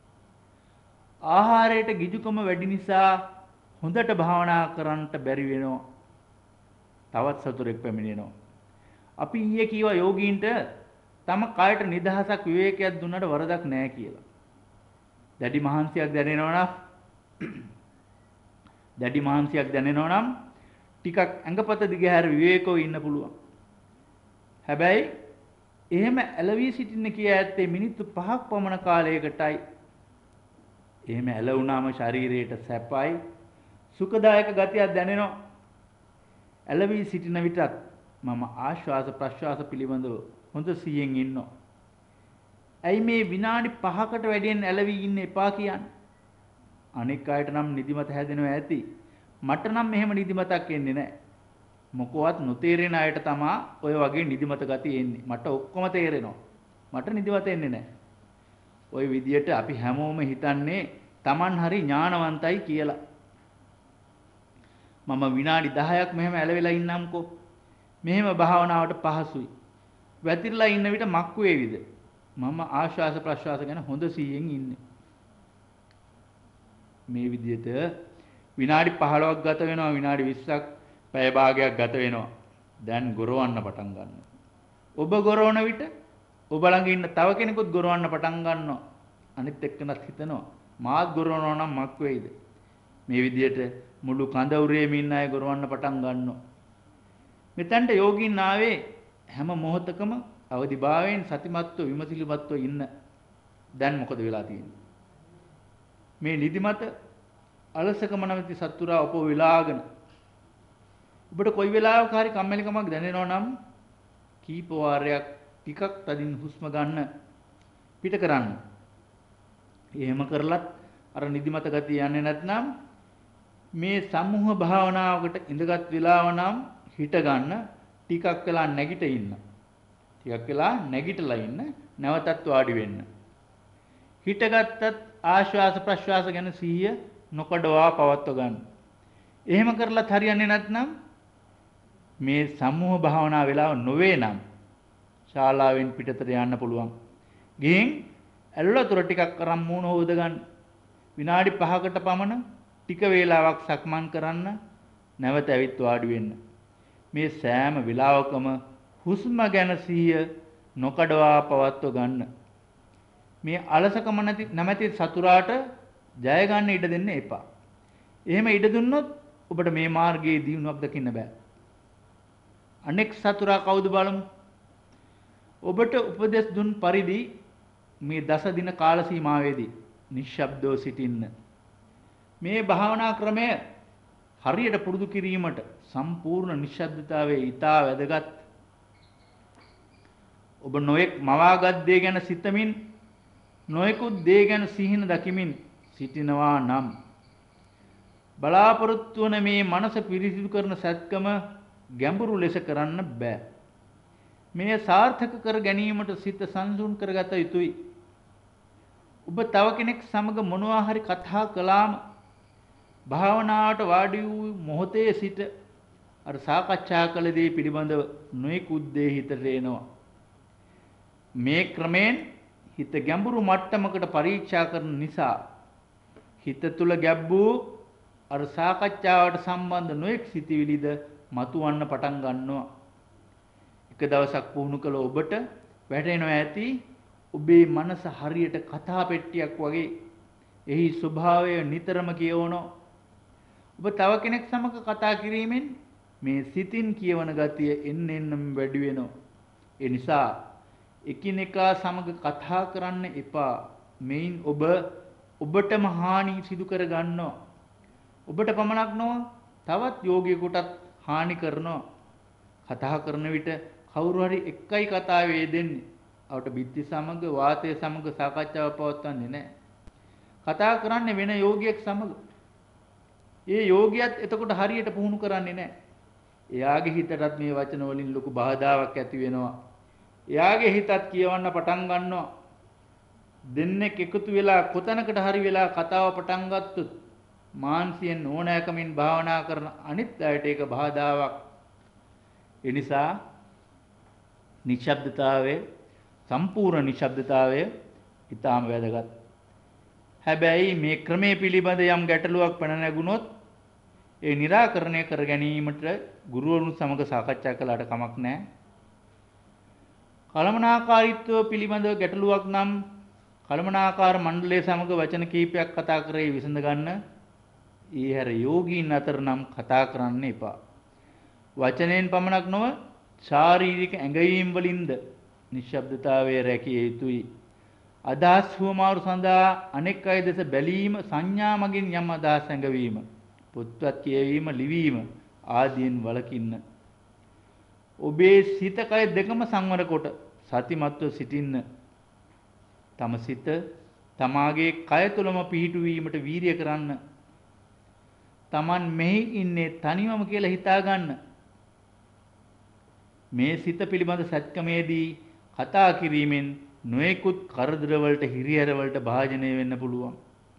ආහාරයට ගිජුකම වැඩි නිසා හොඳට භාවනා කරන්නට බැරි වෙනවා. තවත් සතුරෙක් පැමිණෙනවා. අපි ඊයේ කීවා යෝගීන්ට තම කායට නිදහසක් විවේකයක් දුන්නට වරදක් නැහැ කියලා. දැඩි මහන්සියක් දැනෙනවා නම් දැඩි මහන්සියක් දැනෙනවා නම් ටිකක් ඇඟපත දිගහැර විවේකව ඉන්න පුළුවන්. හැබැයි එහෙම ඇලවි සිටින්න කිය ඇත්තේ මිනිත්තු පහක් පමණ කාලයකටයි. එහෙම ඇලුනාම ශරීරයට සැපයි සුඛදායක ගතියක් දැනෙනවා. ඇලවි සිටින විටත් මම ආශ්වාස ප්‍රශ්වාස පිළිබඳව හොඳ සිහියෙන් ඉන්නවා. ඇයි මේ විනාඩි පහකට වැඩියෙන් ඇලවි ඉන්න එපා කියන්නේ? අනෙක් අයට නම් නිදිමත හැදෙනවා ඇති. මට නම් මෙහෙම නිදිමතක් එන්නේ නැහැ. මොකවත් නොතේරෙන අයට තමයි ඔය වගේ නිදිමත ගතිය එන්නේ. මට ඔක්කොම තේරෙනවා. මට නිදිමත එන්නේ නැහැ. ওই විදියට අපි හැමෝම හිතන්නේ Taman හරි ඥානවන්තයි කියලා. මම විනාඩි දහයක් මෙහෙම ඇලවිලා ඉන්නම්කෝ. මෙහෙම භාවනාවට පහසුයි. වැතිරලා ඉන්න විට මක් වේවිද? මම ආශ්වාස ප්‍රශ්වාස ගැන හොඳ සිහියෙන් ඉන්නේ. මේ විදිහට විනාඩි පහළොවක් ගත වෙනවා, විනාඩි විස්සක් පැය භාගයක් ගත වෙනවා. දැන් ගොරවන්න පටන් ගන්නවා. ඔබ ගොරවන විට ඔබ ළඟ ඉන්න තව කෙනෙකුත් ගොරවන්න පටන් ගන්නවා. අනිත් එක්කනත් හිතනවා මාත් ගොරවනවා නම් මක් වෙයිද? මේ විදිහට මුළු කඳ උරේම ඉන්න අය ගොරවන්න පටන් ගන්නවා. මෙතනට යෝගීන් ආවේ හැම මොහොතකම අවදිභාවයෙන් සතිමත්ව විමසිලිමත්ව ඉන්න. දැන් මොකද වෙලා තියෙන්නේ? මේ නිදිමත අලසකම නැමැති සතුරා ඔප විලාගෙන ඔබට කොයි වෙලාවක හරි කම්මැලිකමක් දැනෙනවා නම් කීප වාරයක් ටිකක් තදින් හුස්ම ගන්න පිට කරන්න. එහෙම කරලත් අර නිදිමත ගතිය යන්නේ නැත්නම් මේ සම්මුහ භාවනාවකට ඉඳගත් වෙලාව නම් හිට ගන්න, ටිකක් වෙලා නැගිට ඉන්න. ටිකක් වෙලා නැගිටලා ඉන්න, නැවතත් වාඩි වෙන්න. හිටගත්තත් ආශ්වාස ප්‍රශ්වාස ගැන සිහිය නොකඩවා පවත්ව ගන්න. එහෙම කරලත් හරියන්නේ නැත්නම් මේ සම්මුහ භාවනා වෙලාව නොවේ නම් ශාලාවෙන් පිටතට යන්න පුළුවන්. ගිහින් ඇල්ලතොර ටිකක් අරන් මූණ හොද ගන්න. විනාඩි පහකට පමණ ටික වේලාවක් සක්මන් කරන්න, නැවත ඇවිත් වාඩි වෙන්න. මේ සෑම වෙලාවකම හුස්ම ගැන සිහිය නොකඩවා පවත්ව ගන්න. මේ අලසකම නැති නැමැති සතුරාට ජය ගන්න ඉඩ දෙන්න එපා. එහෙම ඉඩ දුන්නොත් ඔබට මේ මාර්ගයේ දියුණුවක් දකින්න බෑ. අනෙක් සතුරා කවුද බලමු? ඔබට උපදෙස් දුන් පරිදි මේ දස දින කාල සීමාවේදී නිශ්ශබ්දව සිටින්න. මේ භාවනා ක්‍රමය හරියට පුරුදු කිරීමට සම්පූර්ණ නිශ්ශබ්දතාවයේ ඊටා වැදගත්. ඔබ නොඑක් මවාගත් දේ ගැන සිතමින් නොයෙකුත් දේ ගැන සිහින දකිමින් සිටිනවා නම් බලාපොරොත්තු වන මේ මනස පිරිසිදු කරන සත්කම ගැඹුරු ලෙස කරන්න බෑ. මේ සාර්ථක කර ගැනීමට සිත සංසුන් කරගත යුතුයි. ඔබ තව කෙනෙක් සමග මොනවා හරි කතා කළාම භාවනාවට වාඩි වූ මොහොතේ සිට අර සාකච්ඡා කළ දේ පිළිබඳව නොයෙකුත් දේ හිතට එනවා. මේ ක්‍රමෙන් හිත ගැඹුරු මට්ටමකට පරීක්ෂා කරන නිසා හිත තුල ගැඹුරු අර සාකච්ඡාවට සම්බන්ධ නොයෙක් සිතිවිලිද මතුවන්න පටන් ගන්නවා. එක දවසක් පුහුණු කළ ඔබට වැටෙනවා ඇති ඔබේ මනස හරියට කතා පෙට්ටියක් වගේ. එහි ස්වභාවය නිතරම කියවනෝ. ඔබ තව කෙනෙක් සමග කතා කිරීමෙන් මේ සිතින් කියවන ගතිය එන්න එන්නම වැඩි වෙනවා. ඒ නිසා එකිනෙකා සමග කතා කරන්න එපා. මෙයින් ඔබ ඔබටම හානි සිදු කර ගන්නවා. ඔබට පමණක් නොව තවත් යෝගියෙකුටත් හානි කරනවා. කතා කරන විට කවුරු හරි එකයි කතාවේ යෙදෙන්නේ. අවට බිත්ති සමග වාතය සමග සාකච්ඡාව පවත්වන්නේ නැහැ. කතා කරන්නේ වෙන යෝගියෙක් සමග. ඒ යෝගියත් එතකොට හරියට පුහුණු කරන්නේ නැහැ. එයාගේ හිතටත් මේ වචන වලින් ලොකු බාධාවක් ඇති වෙනවා. එයාගේ හිතත් කියවන්න පටන් ගන්නවා. දෙන්නෙක් එකතු වෙලා කොතැනකට හරි වෙලා කතාව පටන් ගත්තොත් මානසියෙන් ඕනෑකමින් භාවනා කරන අනිත් අයට ඒක බාධාවක්. ඒ නිසා නිශ්ශබ්දතාවය, සම්පූර්ණ නිශ්ශබ්දතාවය ඊටාම වැදගත්. හැබැයි මේ ක්‍රමයේ පිළිබඳ යම් ගැටලුවක් පැන නැගුණොත් ඒ निराකරණය කර ගැනීමට ගුරුවරුන් සමග සාකච්ඡා කළාට කමක් නැහැ. කලමනාකාරීත්වය පිළිබඳ ගැටලුවක් නම් කලමනාකාර මණ්ඩලයේ සමග වචන කීපයක් කතා කරේ විසඳ ගන්න. ඊ හැර යෝගීන් අතර නම් කතා කරන්න එපා. වචනයෙන් පමණක් නොව ශාරීරික ඇඟවීම් වලින්ද නිශ්ශබ්දතාවය රැකිය යුතුයි. අදහස් හුවමාරු සඳහා අනෙක් අය දෙස බැලීම, සංඥා මගින් යම් අදහස් ඇඟවීම, පොත්පත් කියවීම, ලිවීම ආදීන් වළකින්න. ඔබේ සිත කය දෙකම සංවර කොට සතිමත්ව සිටින්න. තම සිත තමාගේ කය තුළම පිහිටුවීමට වීරිය කරන්න. Taman මෙහි ඉන්නේ තනිවම කියලා හිතා ගන්න. මේ සිත පිළිබඳ සත්‍යමේදී කතා කිරීමෙන් නොයෙකුත් කරදර වලට, හිරිහැර වලට භාජනය වෙන්න පුළුවන්.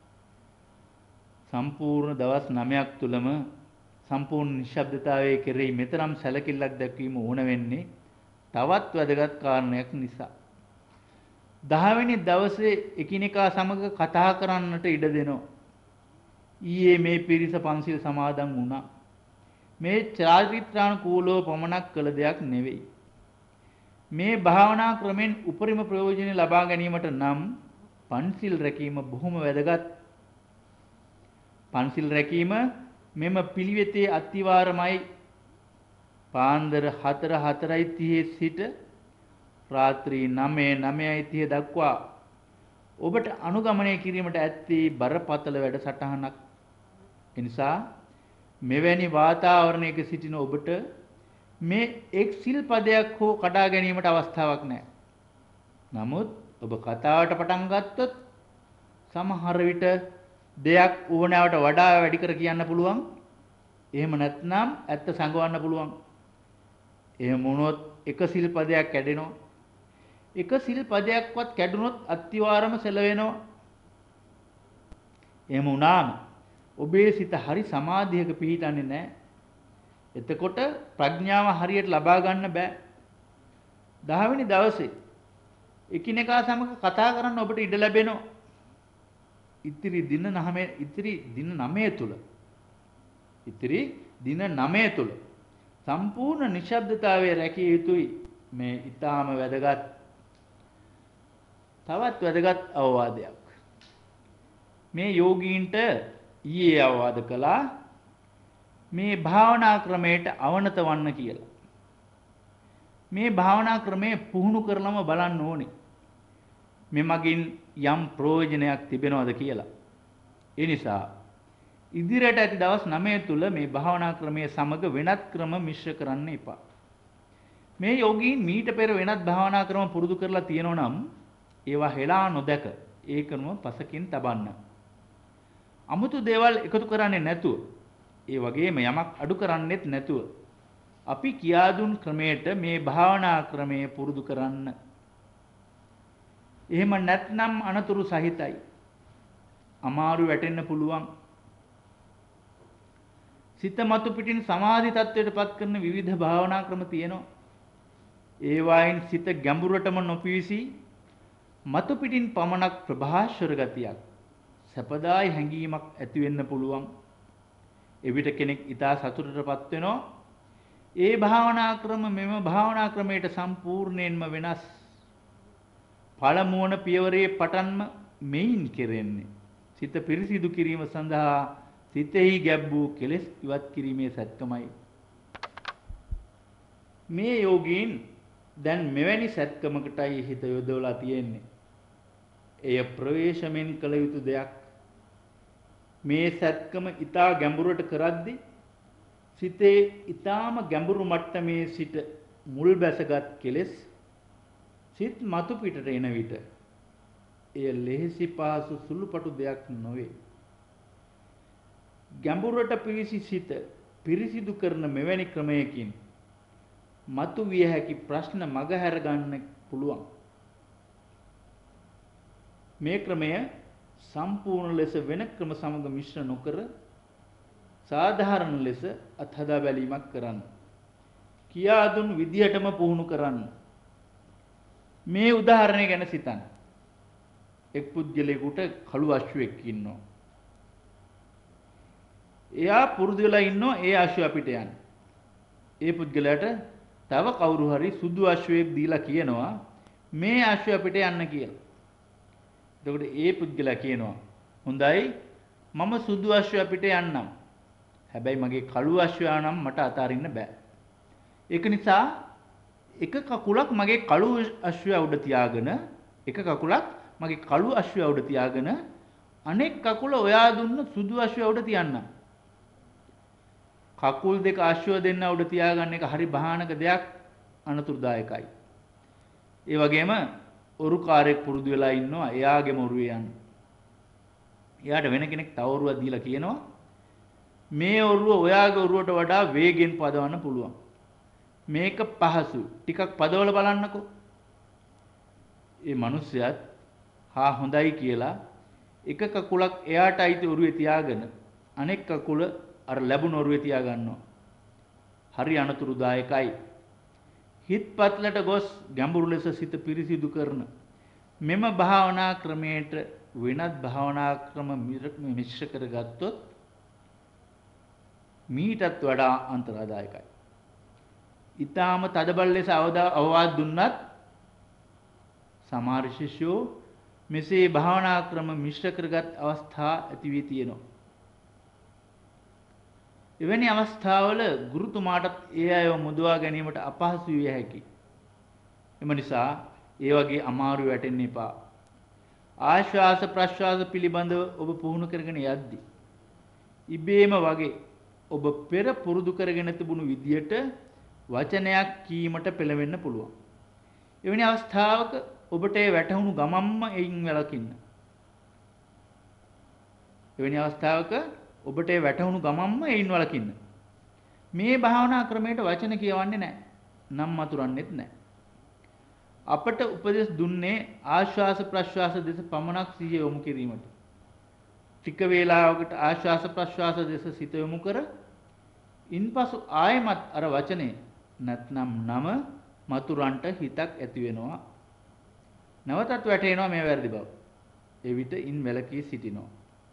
සම්පූර්ණ දවස් නවයක් තුලම සම්පූර්ණ නිශ්ශබ්දතාවයේ කෙරෙහි මෙතරම් සැලකිල්ලක් දැක්වීම ඕන වෙන්නේ තවත් වැදගත් කාරණයක් නිසා. දහ වෙනි දවසේ එකිනෙකා සමග කතා කරන්නට ඉඩ දෙනවා. ඊයේ මේ පිරිස පන්සිල් සමාදන් වුණා. මේ චාරිත්‍රානුකූලව පමණක් කළ දෙයක් නෙවෙයි. මේ භාවනා ක්‍රමෙන් උපරිම ප්‍රයෝජන ලබා ගැනීමට නම් පන්සිල් රැකීම බොහොම වැදගත්. පන්සිල් රැකීම මෙම පිළිවෙතේ අත්විවරමයි. පාන්දර හතර හතරයි තිහේ සිට රාත්‍රී නවය නවයයි තිහ දක්වා ඔබට අනුගමනය කිරීමට ඇත්තේ බරපතල වැඩසටහනක්. එනිසා මෙවැනි වාතාවරණයක සිටින ඔබට මේ එක් සිල්පදයක් හෝ කඩා ගැනීමට අවස්ථාවක් නැහැ. නමුත් ඔබ කතාවට පටන් ගත්තොත් සමහර විට දෙයක් ඕනෑවට වඩා වැඩි කර කියන්න පුළුවන්. එහෙම නැත්නම් ඇත්ත සංගවන්න පුළුවන්. එහෙම වුණොත් එක සිල්පදයක් කැඩෙනවා. එක සිල්පදයක්වත් කැඩුනොත් අත්විවරම සැලවෙනවා. එහෙම වුණාම ඔබේ සිත හරි සමාධියක පිහිටන්නේ නැහැ. එතකොට ප්‍රඥාව හරියට ලබා ගන්න බෑ. දහ වෙනි දවසේ එකිනෙකා සමග කතා කරන්න ඔබට ඉඩ ලැබෙනවා. ඉතිරි දින නවය ඉතිරි දින නවය තුල ඉතිරි දින නවය තුල සම්පූර්ණ නිශ්ශබ්දතාවය රැකිය යුතුයි. මේ ඊටාම වැදගත්. තවත් වැදගත් අවවාදයක්. මේ යෝගීන්ට ඊයේ අවවාද කළා මේ භාවනා ක්‍රමයට අවනත වන්න කියලා. මේ භාවනා ක්‍රමය පුහුණු කරලම බලන්න ඕනේ. මෙමගින් යම් ප්‍රයෝජනයක් තිබෙනවද කියලා. ඒ නිසා ඉදිරියට ඇති දවස් නවය තුල මේ භාවනා ක්‍රමයේ සමග වෙනත් ක්‍රම මිශ්‍ර කරන්න එපා. මේ යෝගීන් මීට පෙර වෙනත් භාවනා ක්‍රම පුරුදු කරලා තියෙනවා නම් ඒවා හෙලා නොදක ඒ ක්‍රම පසකින් තබන්න. 아무තු දේවල් එකතු කරන්නේ නැතුව, ඒ වගේම යමක් අඩු කරන්නෙත් නැතුව අපි කියා දුන් ක්‍රමයට මේ භාවනා ක්‍රමය පුරුදු කරන්න. එහෙම නැත්නම් අනතුරු සහිතයි. අමාරු වැටෙන්න පුළුවන්. සිත මතු පිටින් සමාධි තත්ත්වයටපත් කරන විවිධ භාවනා ක්‍රම තියෙනවා. ඒ වයින් සිත ගැඹුරටම නොපිවිසි මතු පිටින් පමණක් ප්‍රභාස්වර ගතියක්, සපදායි හැඟීමක් ඇති වෙන්න පුළුවන්. එවිට කෙනෙක් ඊටා සතුටටපත් වෙනවා. ඒ භාවනා ක්‍රම මෙම භාවනා ක්‍රමයට සම්පූර්ණයෙන්ම වෙනස්. පළමුවන පියවරේ පටන්ම මෙයින් කෙරෙන්නේ සිත පිරිසිදු කිරීම සඳහා සිතෙහි ගැබ් වූ කෙලෙස් ඉවත් කිරීමේ සත්කමයි. මේ යෝගීන් දැන් මෙවැනි සත්කමකටයි හිත යොදවලා තියෙන්නේ. එය ප්‍රවේශමෙන් කළ යුතු දෙයක්. මේ සත්කම ඊටා ගැඹුරට කරද්දී සිතේ ඊටාම ගැඹුරු මට්ටමේ සිට මුල් බැසගත් කෙලෙස් සිත මතු පිටට එන විට එය ලෙහෙසි පහසු සුළුපටු දෙයක් නොවේ. ගැඹුරට පිවිසි සිත පිරිසිදු කරන මෙවැනි ක්‍රමයකින් මතු විය හැකි ප්‍රශ්න මගහැර ගන්න පුළුවන්. මේ ක්‍රමය සම්පූර්ණ ලෙස වෙන ක්‍රම සමග මිශ්‍ර නොකර සාධාරණ ලෙස අත්හදා බැලීමක් කරන්න. කියා දුන් විදියටම පුහුණු කරන්න. මේ උදාහරණය ගැන සිතන්න. එක් පුද්ගලයෙකුට කළු අශ්වයෙක් ඉන්නවා. එයා පුරුදු වෙලා ඉන්නවා ඒ අශ්වය අපිට යන්න. ඒ පුද්ගලයාට තව කවුරු හරි සුදු අශ්වයෙක් දීලා කියනවා මේ අශ්වය අපිට යන්න කියලා. එතකොට ඒ පුද්ගලයා කියනවා හොඳයි මම සුදු අශ්වය අපිට යන්නම්. හැබැයි මගේ කළු අශ්වයා නම් මට අතාරින්න බෑ. ඒක නිසා එක කකුලක් මගේ කළු අශ්වයා උඩ තියාගෙන එක කකුලක් මගේ කළු අශ්වයා උඩ තියාගෙන අනෙක් කකුල ඔයා දුන්න සුදු අශ්වයා උඩ තියන්නම්. කකුල් දෙක අශ්වය දෙන්න උඩ තියාගන්න එක හරි භයානක දෙයක්, අනතුරුදායකයි. ඒ වගේම ඔරුකාරයෙක් පුරුදු වෙලා ඉන්නවා එයාගේම ඔරුවේ යන්න. එයාට වෙන කෙනෙක් තව ඔරුවක් දීලා කියනවා මේ ඔරුව ඔයාගේ ඔරුවට වඩා වේගෙන් පදවන්න පුළුවන්. මේක පහසු. ටිකක් පදවල බලන්නකෝ. ඒ මිනිස්සයාත් හා හොඳයි කියලා එක කකුලක් එයාට අයිති ඔරුවේ තියාගෙන අනෙක් කකුල අර ලැබුණ ඔරුවේ තියා ගන්නවා. හරි අනතුරුදායකයි. හිත් පත්ලට ගොස් ගැඹුරු ලෙස සිත පිරිසිදු කරන මෙම භාවනා ක්‍රමයට වෙනත් භාවනා ක්‍රම මිශ්‍ර කරගත්තොත් මීටත් වඩා අන්තරාදායකයි. ඊටාම තදබල ලෙස අවවාද දුන්නත් සමහර ශිෂ්‍යෝ මෙසේ භාවනා ක්‍රම මිශ්‍ර කරගත් අවස්ථා ඇති වී තියෙනවා. එවැනි අවස්ථාවල ගුරුතුමාටත් ඒ අයව මුදවා ගැනීමට අපහසු විය හැකියි. එම නිසා ඒ වගේ අමාරු වැටෙන්න එපා. ආශ්වාස ප්‍රශ්වාස පිළිබඳව ඔබ පුහුණු කරගෙන යද්දී ඉබේම වගේ ඔබ පෙර පුරුදු කරගෙන තිබුණු විදියට වචනයක් කීමට පෙළවෙන්න පුළුවන්. එවැනි අවස්ථාවක ඔබට ඒ වැටහුණු ගමම්ම එයින් වැළකින්න. එවැනි අවස්ථාවක ඔබට ඒ වැටහුණු ගමම්ම එයින් වළකින්න. මේ භාවනා ක්‍රමයට වචන කියවන්නේ නැහැ. නම් මතුරන්නේත් නැහැ. අපට උපදෙස් දුන්නේ ආශ්වාස ප්‍රශ්වාස දෙස පමණක් සිහිය යොමු කිරීමට. ටික වේලාවකට ආශ්වාස ප්‍රශ්වාස දෙස සිත යොමු කර ඉන්පසු ආයමත් අර වචනේ නැත්නම් නම මතුරන්ට හිතක් ඇති වෙනවා. නැවතත් වැටෙනවා මේ වැරදි බව. එවිට ඉන් වැළකී සිටිනවා.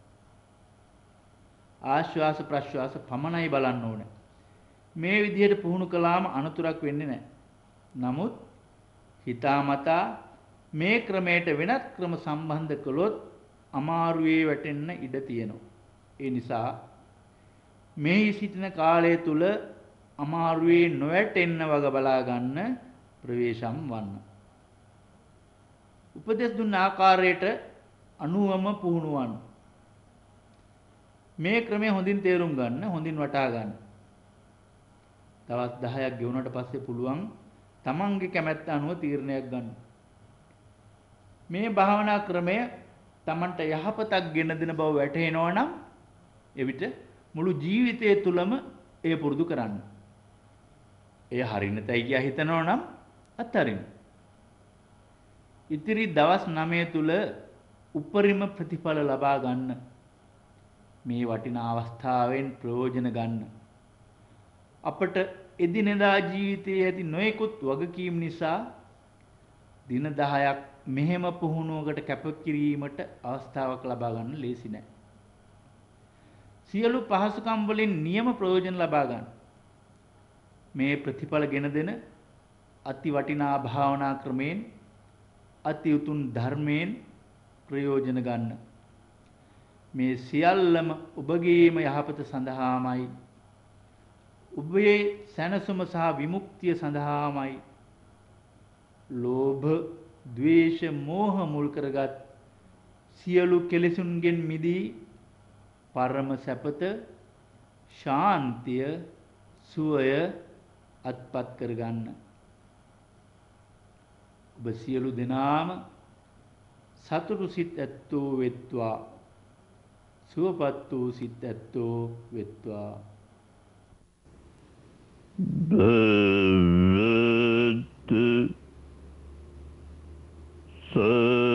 ආශ්වාස ප්‍රශ්වාස පමණයි බලන්න ඕනේ. මේ විදිහට පුහුණු කළාම අනතුරක් වෙන්නේ නැහැ. නමුත් හිතාමතා මේ ක්‍රමයට වෙනත් ක්‍රම සම්බන්ධ කළොත් අමාරුවේ වැටෙන්න ඉඩ තියෙනවා. ඒ නිසා මේ සිටින කාලය තුල අමාරුවේ නොවැටෙන්න වග බලා ගන්න ප්‍රවේශම් වන්න. උපදෙස් දුන්න ආකාරයට අනුවම පුහුණු වන්න. මේ ක්‍රමය හොඳින් තේරුම් ගන්න, හොඳින් වටහා ගන්න. දවස් දහයක් ගෙවුනට පස්සේ පුළුවන් තමන්ගේ කැමැත්ත අනුව තීරණයක් ගන්න. මේ භාවනා ක්‍රමය තමන්ට යහපතක් ගෙන දෙන බව වැටහෙනවා නම් එවිට මුළු ජීවිතය තුළම එය පුරුදු කරන්න. එය හරිනතයි කියා හිතනවා නම් අත්හරින්න. ඉතිරි දවස් නවය තුල උපරිම ප්‍රතිඵල ලබා ගන්න. මේ වටිනා අවස්ථාවෙන් ප්‍රයෝජන ගන්න. අපට එදිනෙදා ජීවිතයේ ඇති නොයෙකුත් වගකීම් නිසා දින දහයක් මෙහෙම පුහුණුවකට කැපකිරීමට අවස්ථාවක් ලබා ගන්න ලේසි නෑ. සියලු පහසුකම් වලින් නියම ප්‍රයෝජන ලබා ගන්න. මේ ප්‍රතිඵල ගෙන දෙන අති වටිනා භාවනා ක්‍රමයෙන් අති උතුම් ධර්මයෙන් ප්‍රයෝජන ගන්න. මේ සියල්ලම ඔබගේම යහපත සඳහාමයි. ඔබේ සැනසුම සහ විමුක්තිය සඳහාමයි. ලෝභ, ද්වේෂ, මෝහ මුල් කරගත් සියලු කෙලෙසුන්ගෙන් මිදී පරම සැපත, ශාන්තිය, සුවය අත්පත් කරගන්න. ඔබ සියලු දෙනාම සතුටු සිත් ඇත්තෝ වෙත්වා. සුවපත් වූ සිත් ඇත්තෝ වෙත්වා. භගවතු ස